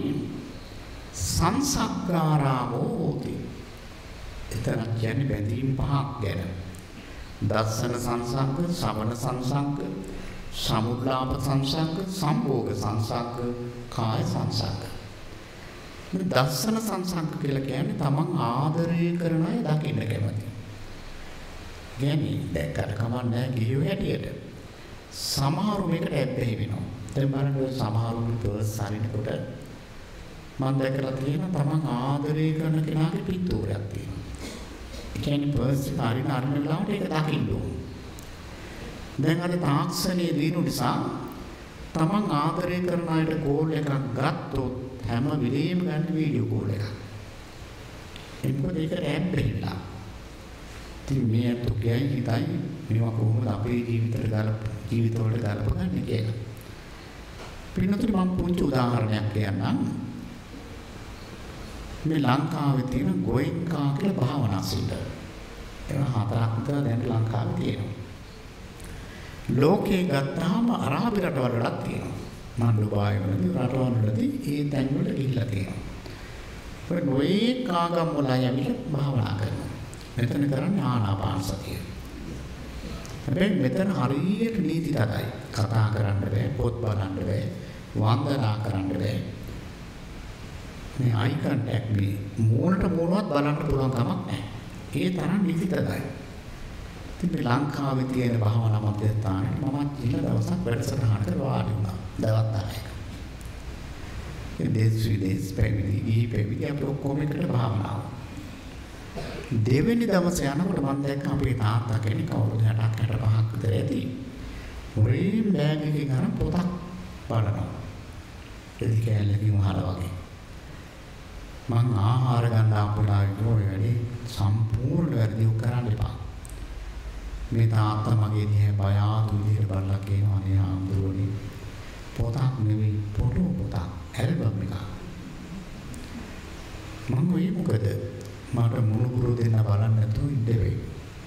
සංසග්ගාරාමෝ හෝති. එතන කියන්නේ බැඳීම් පහක් ගැන. දස්සන සංසග්ග, ශ්‍රවණ සංසග්ග, සමුල්ලාප සංසග්ග, සම්භෝග සංසග්ග, කාය සංසග්ග. මේ දස්සන සංසග්ග කියලා කියන්නේ තමන් ආදරය කරන අය දකින්න කැමති. කියන්නේ දැක්කට කමන්නේ ගිහියෝ හැටියට. සමහරු මේකට ඇබ්බැහි වෙනවා. දැන් බලන්න සමහරු පර්ස් අරිනකොට මම දැකලා තියෙනවා තමන් ආදරය කරන කෙනාගේ පිටුරයක් තියෙනවා. ඒ කියන්නේ පර්ස් අරින අරින ලාවට ඒක දකින්න ඕන. දැන් අර තාක්ෂණයේ දිනු නිසා තමන් ආදරය කරන අයට කෝල් එකක් ගත්තොත් හැම වෙලෙම ගන්න වීඩියෝ කෝල් එකක්. එතකොට ඒකට ඇබ්බැහිලා. ඉතින් මේ තුකයි හිතයි මේවා කොහොමද අපේ ජීවිතේට ගලප ජීවිතවලට ගලපගන්නේ කියලා. පින්නතුනි මම පුංචි උදාහරණයක් කියන්නම්. මේ ලංකාවේ තියෙන ගෝයන්කා කියලා භාවනා සෙන්ටර්. ඒවා හතරක් විතර දැන් ලංකාවේ තියෙනවා. ලෝකේ ගත්තාම අරාබි රටවල් වලත් තියෙනවා. මම ඩුබායි වලදී රටවල් වලදී ඒ තැන් වලට ගිහිල්ලා තියෙනවා. ඒ නොයේ කාගම් වල යමිලා භාවනා කරනවා. මෙතන කරන්නේ ආනාපාන සතිය. හැබැයි මෙතන හරියට නීති තදයි. කතා කරන්න බෑ, පොත් බලන්න බෑ, වන්දනා කරන්න බෑ. මේ අයි කන්ටැක්ට් මේ මූණට මූණවත් බලන්න පුළුවන් කමක් නැහැ. ඒ තරම් නීති තදයි. ඉතින් ලංකාවේ තියෙන භාවනා මධ්‍යස්ථානයේ මම ඉන්න දවසක් වැඩසටහනකට වාඩි වුණා. දවස් දහයක. ඒ දේශ විදේශ පැවිදි, ඊ පැවිදි අපේ ඔක්කොම එකට භාවනාව. දෙවෙනි දවසේ යනකොට මම දැක්ක අපේ තාත්තා කෙනෙක් අවුරුදු හැටක් හැටපහක් විතර ඇති. මුරින් බෑග් එකකින් අර පොතක් බලනවා. එදි කැලේකින් වහලා වගේ. මං ආහාර ගන්න ආපුලා ඉතෝයි වැඩි සම්පූර්ණ වැඩි කරන්න එපා. මේ තාත්තා මගේ දිහා බය ආතු විදිහට බලලා කියනවා නේ ආම්දුරෝනි පොතක් නෙවෙයි ෆොටෝ පොතක් ඇල්බම් එකක්. මං ඔය මොකද මට මුණුපුරු දෙන්න බලන්න නැතුව ඉඳෙවේ.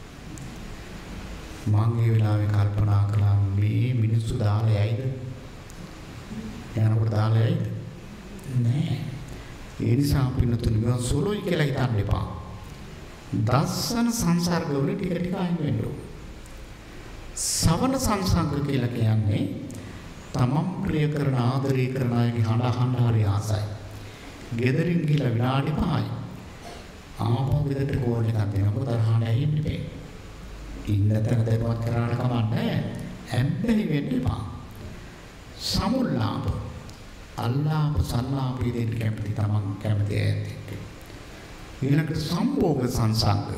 මං ඒ වෙලාවේ කල්පනා කළා මේ මිනිස්සු දාලා යයිද? යනකොට දාලා යයිද? නෑ. ඒ නිසා පින්නතුනි මම සොලොයි කියලා හිතන්න එපා. දස්සන සංසර්ග වල ටික ටික අයින් වෙන්න ඕන. සවන සංසර්ග කියලා කියන්නේ තමන් ප්‍රිය කරන ආදරය කරන අයගේ හඬ අහන්න හරි ආසයි. ගෙදරින් ගිහලා විනාඩි පහයි. ආපහු ගෙදරට කෝල් එකක් දෙනකොට තරහාට ඇහින්නේ බෑ. ඉන්න තැන දෙපත් කරාට කමක් නැහැ. හැබැයි වෙන්න එපා. සමුල්ලාප අල්ලාප සල්ලාපී දෙන්න කැමති තමන් කැමති ඇත්තෙක්. ඊළඟට සම්භෝග සංසග්ග.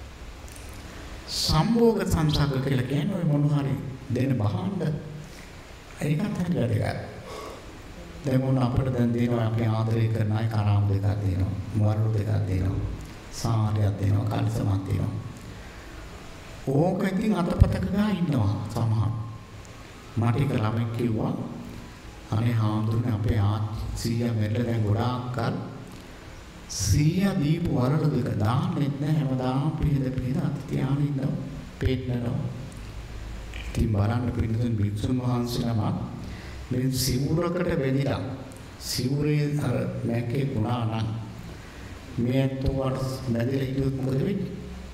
සම්භෝග සංසග්ග කියලා කියන්නේ ඔය මොන හරි දෙන බහන්න ඒකත් හරි වැඩක්. දැන් මොන අපිට දැන් දෙනවා අපි ආදරය කරන අය කරාම් දෙකක් දෙනවා. වරළු දෙකක් දෙනවා. සාරයක් දෙනවා, කල්සමක් දෙනවා. ඕක ඉතින් අතපතක ගා ඉන්නවා සමහර. මට එක ළමෙක් කිව්වා අනේ හාමුදුරනේ අපේ සීයා මෙල්ල දැන් ගොඩාක් කල් සීයා දීපු වරළු දෙක දාන්නෙත් නෑ හැමදාම පිළිද පිළිද අත තියාගෙන ඉන්නවා පෙන්නනවා. ඉතින් බලන්න පිළිතුරු භික්ෂුන් වහන්සේනම මේ සිවුරකට බෙදිලා සිවුරේ අර මැකේ කුණා නම් මේ තුවට බැඳලා හිටියොත් මොකද වෙන්නේ?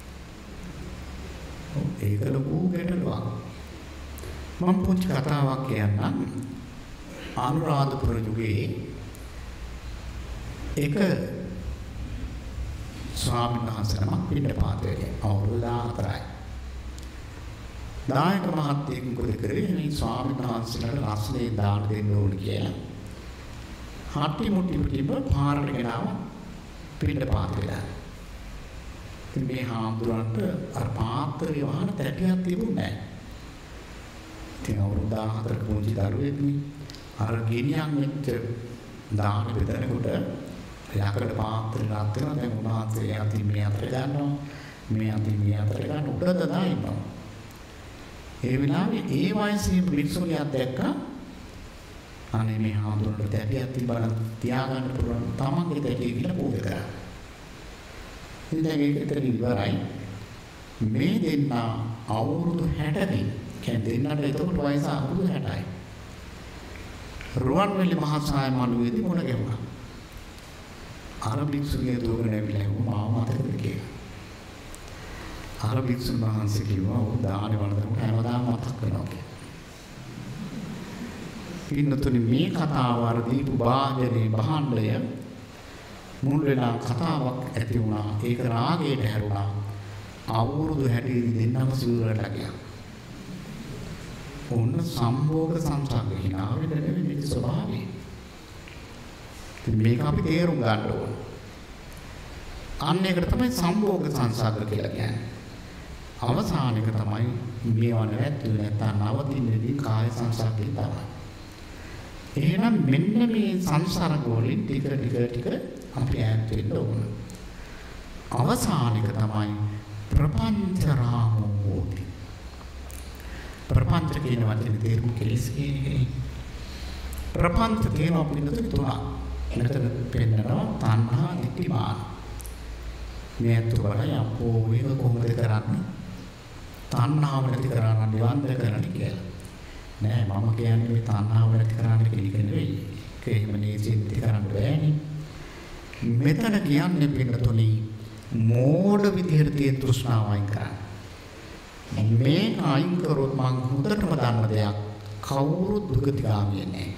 ඒක ලොකු ගැටලුවක්. මම පුංචි කතාවක් කියන්නම්. අනුරාධපුර යුගයේ එක ස්වාමීන් වහන්සේ නමක් පිටපාතේ අවුරුදු දාහතරයි. දායක මහත්තයෙක් මොකද කරේ මේ ස්වාමීන් වහන්සේලාට රස්නේ දාන දෙන්න ඕන කියලා. හටි මුටි පිටිම පාරට ගෙනාව පිටපාතේලා. ඉතින් මේ හාමුදුරන්ට අර පාත්‍රය වහන තැටියක් තිබුණේ නැහැ. ඉතින් අවුරුදු දාහතරක පුංචි දරුවෙක් නේ. අර ගෙනියන් වෙච්ච දාන බෙදනකොට යකඩ පාත්‍රය රත් වෙනවා. දැන් උන්වහන්සේ අතින් මේ අතර ගන්නවා. මේ අතින් මේ අතර ගන්න උඩට දානවා. ඒ වෙලාවේ ඒ වයසේ භික්ෂුණියක් දැක්කා. අනේ මේ හාමුදුරන්ට තැටියක් තිබ්බනම් තියාගන්න පුළුවන් තමන්ගේ තැටිය කියලා පූජා කරා. ඉතින් ඒකට ඉවරයි. මේ දෙන්න අවුරුදු හැටකින් කියන්නේ දෙන්නට එතකොට වයස අවුරුදු හැටයි. රුවන්වැලි මහා සාය මළුවේදී මොන ගැහුණා. අර භික්ෂුණිය දුවගෙන ඇවිල්ලා මාව මතකද කියලා. අර භික්ෂුන් වහන්සේ කිව්වා ඔව් දානේ වළඳනකොට හැමදාම මතක් වෙනවා කියලා. පින්නතුනි මේ කතාව අර දීපු භාජනේ භාණ්ඩය මුල් වෙලා කතාවක් ඇති වුණා. ඒක රාගයට හැරුණා. අවුරුදු හැටේදී දෙන්නම සිවුරට ගියා. ඔන්න සම්භෝග සංසග්ග හිනාවෙන්න නෙවෙයි මේක ස්වභාවය. ඉතින් මේක අපි තේරුම් ගන්න ඕන. අන්න ඒකට තමයි සම්භෝග සංසග්ග කියලා කියන්නේ. අවසානික තමයි මේව නැවැත්තුනේ නැත්නම් නවතින්නේදී කාය සංසග්ගේ තමයි. එහෙනම් මෙන්න මේ සංසාරක වලින් ටික ටික ටික අපි ඈත් වෙන්න ඕන. අවසානික තමයි ප්‍රපංච රාමෝ හෝති. ප්‍රපංච කියන වචනේ තේරුම කෙලෙස් කියන එකනේ. ප්‍රපංච කියන අපිට තුනක්. මෙතන පෙන්නනවා තණ්හා දිට්ඨි මාන. මේ තුබලයි අපෝ මේක කොහොමද කරන්නේ? තණ්හාව නැති කරන්න නිවන් දැකගන්න කියලා. නෑ මම කියන්නේ මේ තණ්හාව නැති කරන්න කියන එක නෙවෙයි. ඒක එහෙම නේසින්ති කරන්න බෑනේ. මෙතන කියන්නේ පින්නතුනි මෝඩ විදිහට තියෙන තෘෂ්ණාවයින් කරන්න. මේක අයින් කරොත් මං හොඳටම දන්න දෙයක් කවුරුත් දුගතිගාමී නෑ.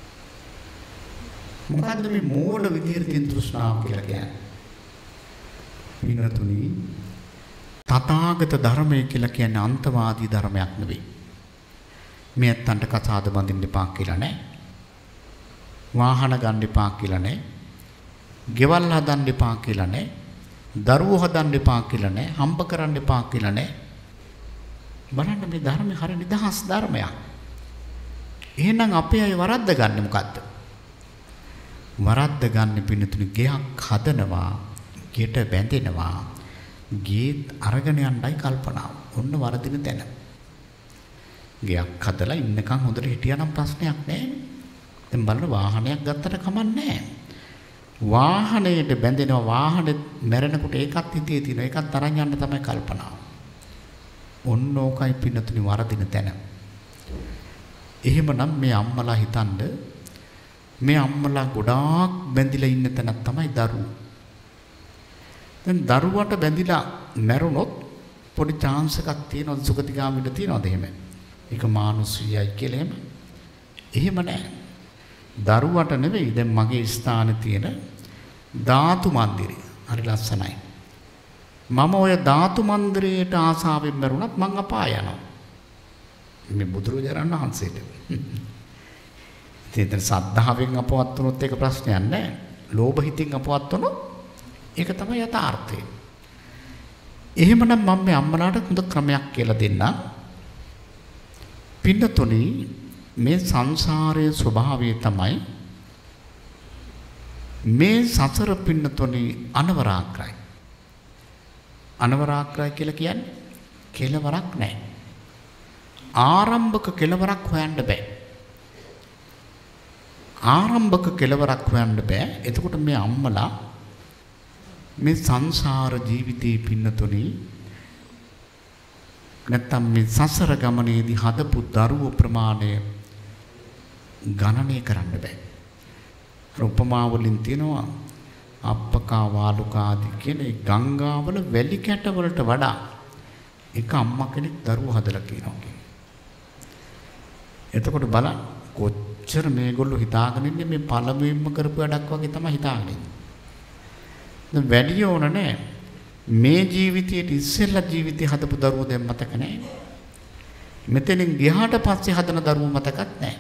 මොකද්ද මේ මෝඩ විදිහට තියෙන තෘෂ්ණාව කියලා කියන්නේ? පින්නතුනි තථාගත ධර්මය කියලා කියන්නේ අන්තවාදී ධර්මයක් නෙවෙයි. මේ ඇත්තන්ට කසාද බඳින්න එපා කියලා නෑ. වාහන ගන්න එපා කියලා නෑ. ගෙවල් හදන්න එපා කියලා නෑ. දරුවෝ හදන්න එපා කියලා නෑ. හම්බ කරන්න එපා කියලා නෑ. බලන්න මේ ධර්මය හරිය නිදහස් ධර්මයක්. එහෙනම් අපේ අය වරද්ද ගන්න මොකද්ද? වරද්ද ගන්න පින්නතුනි ගෙයක් හදනවා, ගෙට බැඳෙනවා. ගේත් අරගෙන යන්නයි කල්පනාව. ඔන්න වරදින තැන. ගෙයක් හදලා ඉන්නකම් හොඳට හිටියනම් ප්‍රශ්නයක් නැහැ. දැන් බලන්න වාහනයක් ගත්තට කමක් නැහැ. වාහනයට බැඳෙනවා වාහනේ මැරෙනකොට ඒකත් හිතේ තියෙන ඒකත් අරන් යන්න තමයි කල්පනාව. ඔන්න ඕකයි පින්නතුනි වරදින තැන. එහෙමනම් මේ අම්මලා හිතනද මේ අම්මලා ගොඩාක් බැඳිලා ඉන්න තැනක් තමයි දරුවෝ. දැන් දරුවට බැඳිලා මැරුණොත් පොඩි chance එකක් තියෙනවද සුගතිගාමීට තියෙනවද එහෙම? ඒක මානුෂියයි කියලා එහෙම. එහෙම නැහැ. දරුවට නෙවෙයි දැන් මගේ ස්ථානයේ තියෙන ධාතු මන්දිරය. හරි ලස්සනයි. මම ඔය ධාතු මන්දිරයට ආසාවෙන් මරුණත් මං අපාය යනවා. මේ බුදුරජාණන් වහන්සේට. ඉතින් සද්ධාවෙන් අපවත් වුණොත් ඒක ප්‍රශ්නයක් නෑ. ලෝභ හිතින් අපවත් වුණොත් ඒක තමයි යථාර්ථය. එහෙමනම් මම මේ අම්මලාට හොඳ ක්‍රමයක් කියලා දෙන්නම්. පින්නතුනි මේ සංසාරයේ ස්වභාවය තමයි මේ සසර පින්නතුනි අනවරාග්‍රයි. අනවරාග්‍රයි කියලා කියන්නේ කෙලවරක් නැහැ. ආරම්භක කෙලවරක් හොයන්න බෑ. ආරම්භක කෙලවරක් හොයන්න බෑ. එතකොට මේ අම්මලා මේ සංසාර ජීවිතේ පින්නතුනි නැත්තම් මේ සසර ගමනේදී හදපු දරුවෝ ප්‍රමාණය ගණනය කරන්න බෑ. උපමා වලින් තියෙනවා අප්පකා වාලුකාදී කියන ඒ ගංගාවල වැලි කැට වලට වඩා එක අම්මා කෙනෙක් දරුවෝ හදලා කියනවා කියන්නේ. එතකොට බලන්න කොච්චර මේගොල්ලෝ හිතාගෙන ඉන්නේ මේ පළමුවෙන්ම කරපු වැඩක් වගේ තමයි හිතාගෙන ඉන්නේ. දැන් වැඩි ඕන නෑ. මේ ජීවිතයේ ඉස්සෙල්ලා ජීවිතේ හදපු දරුවෝ දැන් මතක නෑ. මෙතනින් ගියාට පස්සේ හදන දරුවෝ මතකත් නෑ.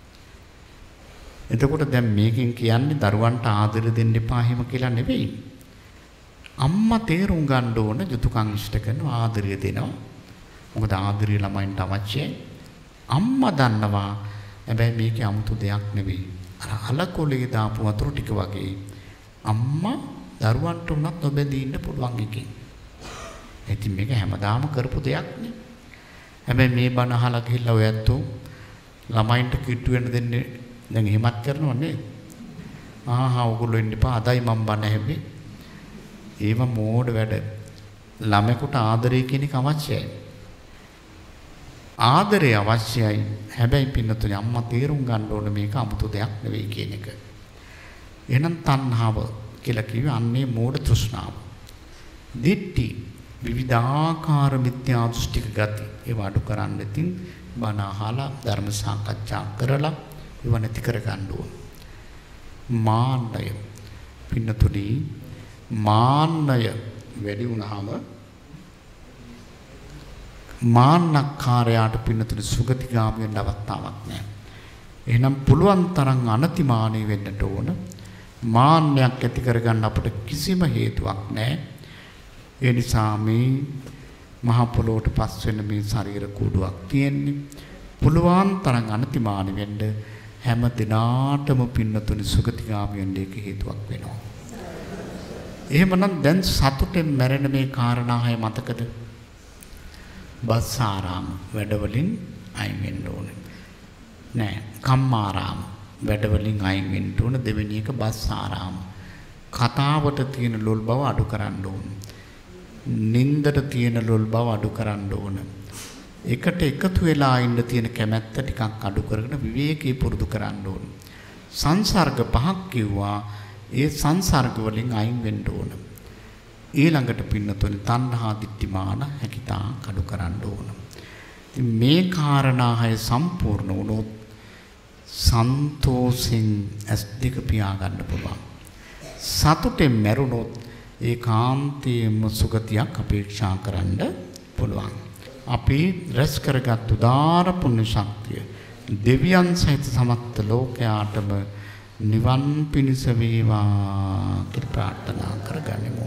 එතකොට දැන් මේකෙන් කියන්නේ දරුවන්ට ආදර දෙන්න එපා එහෙම කියලා නෙවෙයි. අම්මා තේරුම් ගන්න ඕන යුතුයකම් ඉෂ්ට කරනවා ආදරය දෙනවා. මොකද ආදරය ළමයින්ට අවශ්‍යයි. අම්මා දන්නවා හැබැයි මේකේ 아무තු දෙයක් නෙවෙයි. අර අලකොලේ දාපු වතුර ටික වගේ අම්මා දරුවන්ට උනත් නොබැඳී ඉන්න පුළුවන් එකකින්. ඉතින් මේක හැමදාම කරපු දෙයක් නේ. හැබැයි මේ බණ අහලා ගිහිල්ලා ඔය ඇත්තෝ ළමයින්ට කිට්ටු වෙන්න දෙන්නේ දැන් එහෙමත් කරනව නේද? ආහා ඔයගොල්ලෝ ඉන්න එපා අදයි මම බණ ඇහුවේ. ඒව මෝඩ වැඩ. ළමෙකුට ආදරය කියන එක අවශ්‍යයි. ආදරය අවශ්‍යයි. හැබැයි පින්නතුනේ අම්මා තේරුම් ගන්න ඕන මේක 아무තු දෙයක් නෙවෙයි කියන එක. එහෙනම් තණ්හාව කියලා කිව්වේ අන්නේ මෝඩ තෘෂ්ණාව. දිට්ටි විවිධාකාර මිත්‍යා දෘෂ්ටික ගති ඒව අඩු කරන්න ඉතින් බණ අහලා ධර්ම සාකච්ඡා කරලා ඒව නැති කර ගන්න ඕන. මාන්නය පින්නතුනි මාන්නය වැඩි වුණාම මාන්නකාරයාට පින්නතුනි සුගතිගාමී වෙන්න අවස්ථාවක් නැහැ. එහෙනම් පුළුවන් තරම් අනතිමානී වෙන්නට ඕන. මාන්නයක් ඇති කරගන්න අපිට කිසිම හේතුවක් නැහැ. ඒ නිසා මේ මහ පොළොවට පස් වෙන මේ ශරීර කූඩුවක් තියෙන්නේ. පුළුවන් තරම් අනතිමානී වෙන්න හැම දිනාටම පින්නතුනි සුගතිගාමී වෙන්න එක හේතුවක් වෙනවා. එහෙමනම් දැන් සතුටෙන් මැරෙන මේ කාරණා හය මතකද? බස්සාරාම වැඩවලින් අයින් වෙන්න ඕනේ. නෑ කම්මාරාම වැඩවලින් අයින් වෙන්න ඕන. දෙවෙනි එක බස්සාරාම. කතාවට තියෙන ලොල් බව අඩු කරන්න ඕන. නින්දට තියෙන ලොල් බව අඩු කරන්න ඕන. එකට එකතු වෙලා ඉන්න තියෙන කැමැත්ත ටිකක් අඩු කරගෙන විවේකී පුරුදු කරන්න ඕන. සංසර්ග පහක් කිව්වා. ඒ සංසර්ග වලින් අයින් වෙන්න ඕන. ඊළඟට පින්නතුනි තණ්හා දිට්ඨිමාන හැකිතා කඩු කරන්න ඕන. ඉතින් මේ කාරණා හය සම්පූර්ණ වුණොත් සන්තෝෂෙන් ඇස් දෙක පියා ගන්න පුළුවන්. සතුටෙන් මැරුණොත් ඒකාන්තයෙන්ම සුගතියක් අපේක්ෂා කරන්න පුළුවන්. අපි රැස් කරගත් උදාර පුණ්‍ය ශක්තිය දෙවියන් සහිත සමස්ත ලෝකයාටම නිවන් පිණිස වේවා කියලා ප්‍රාර්ථනා කරගනිමු.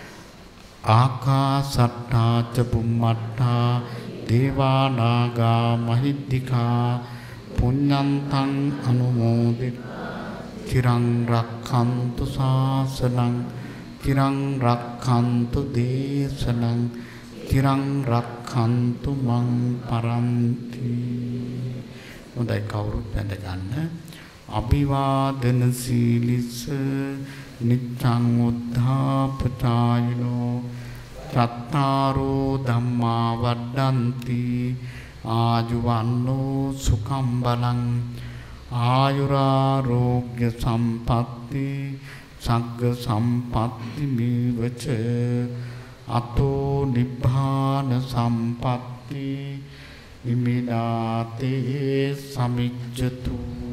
ආකාසට්ටා ච බුම්මට්ටා දේවා නාග මහිද්దికා පුඤ්ඤන්තං අනුමෝදිතා චිරං රක්ඛන්තු ශාසනං චිරං රක්ඛන්තු දේශනං චිරං රක්ඛන්තු මං පරන්ති. හොඳයි කවුරුත් වැඳ ගන්න. අභිවාදන සීලිස නිච්ඡං උද්ධාපචායිනෝ චත්තාරෝ ධම්මා වඩ්ඩන්ති ආජුවන්නෝ සුඛං බලං ආයුරාෝග්‍ය සම්පatti සග්ග සම්පatti මේවච අතෝ නිබ්බාන සම්පatti ඉමිනාතේ සමිජ්ජතු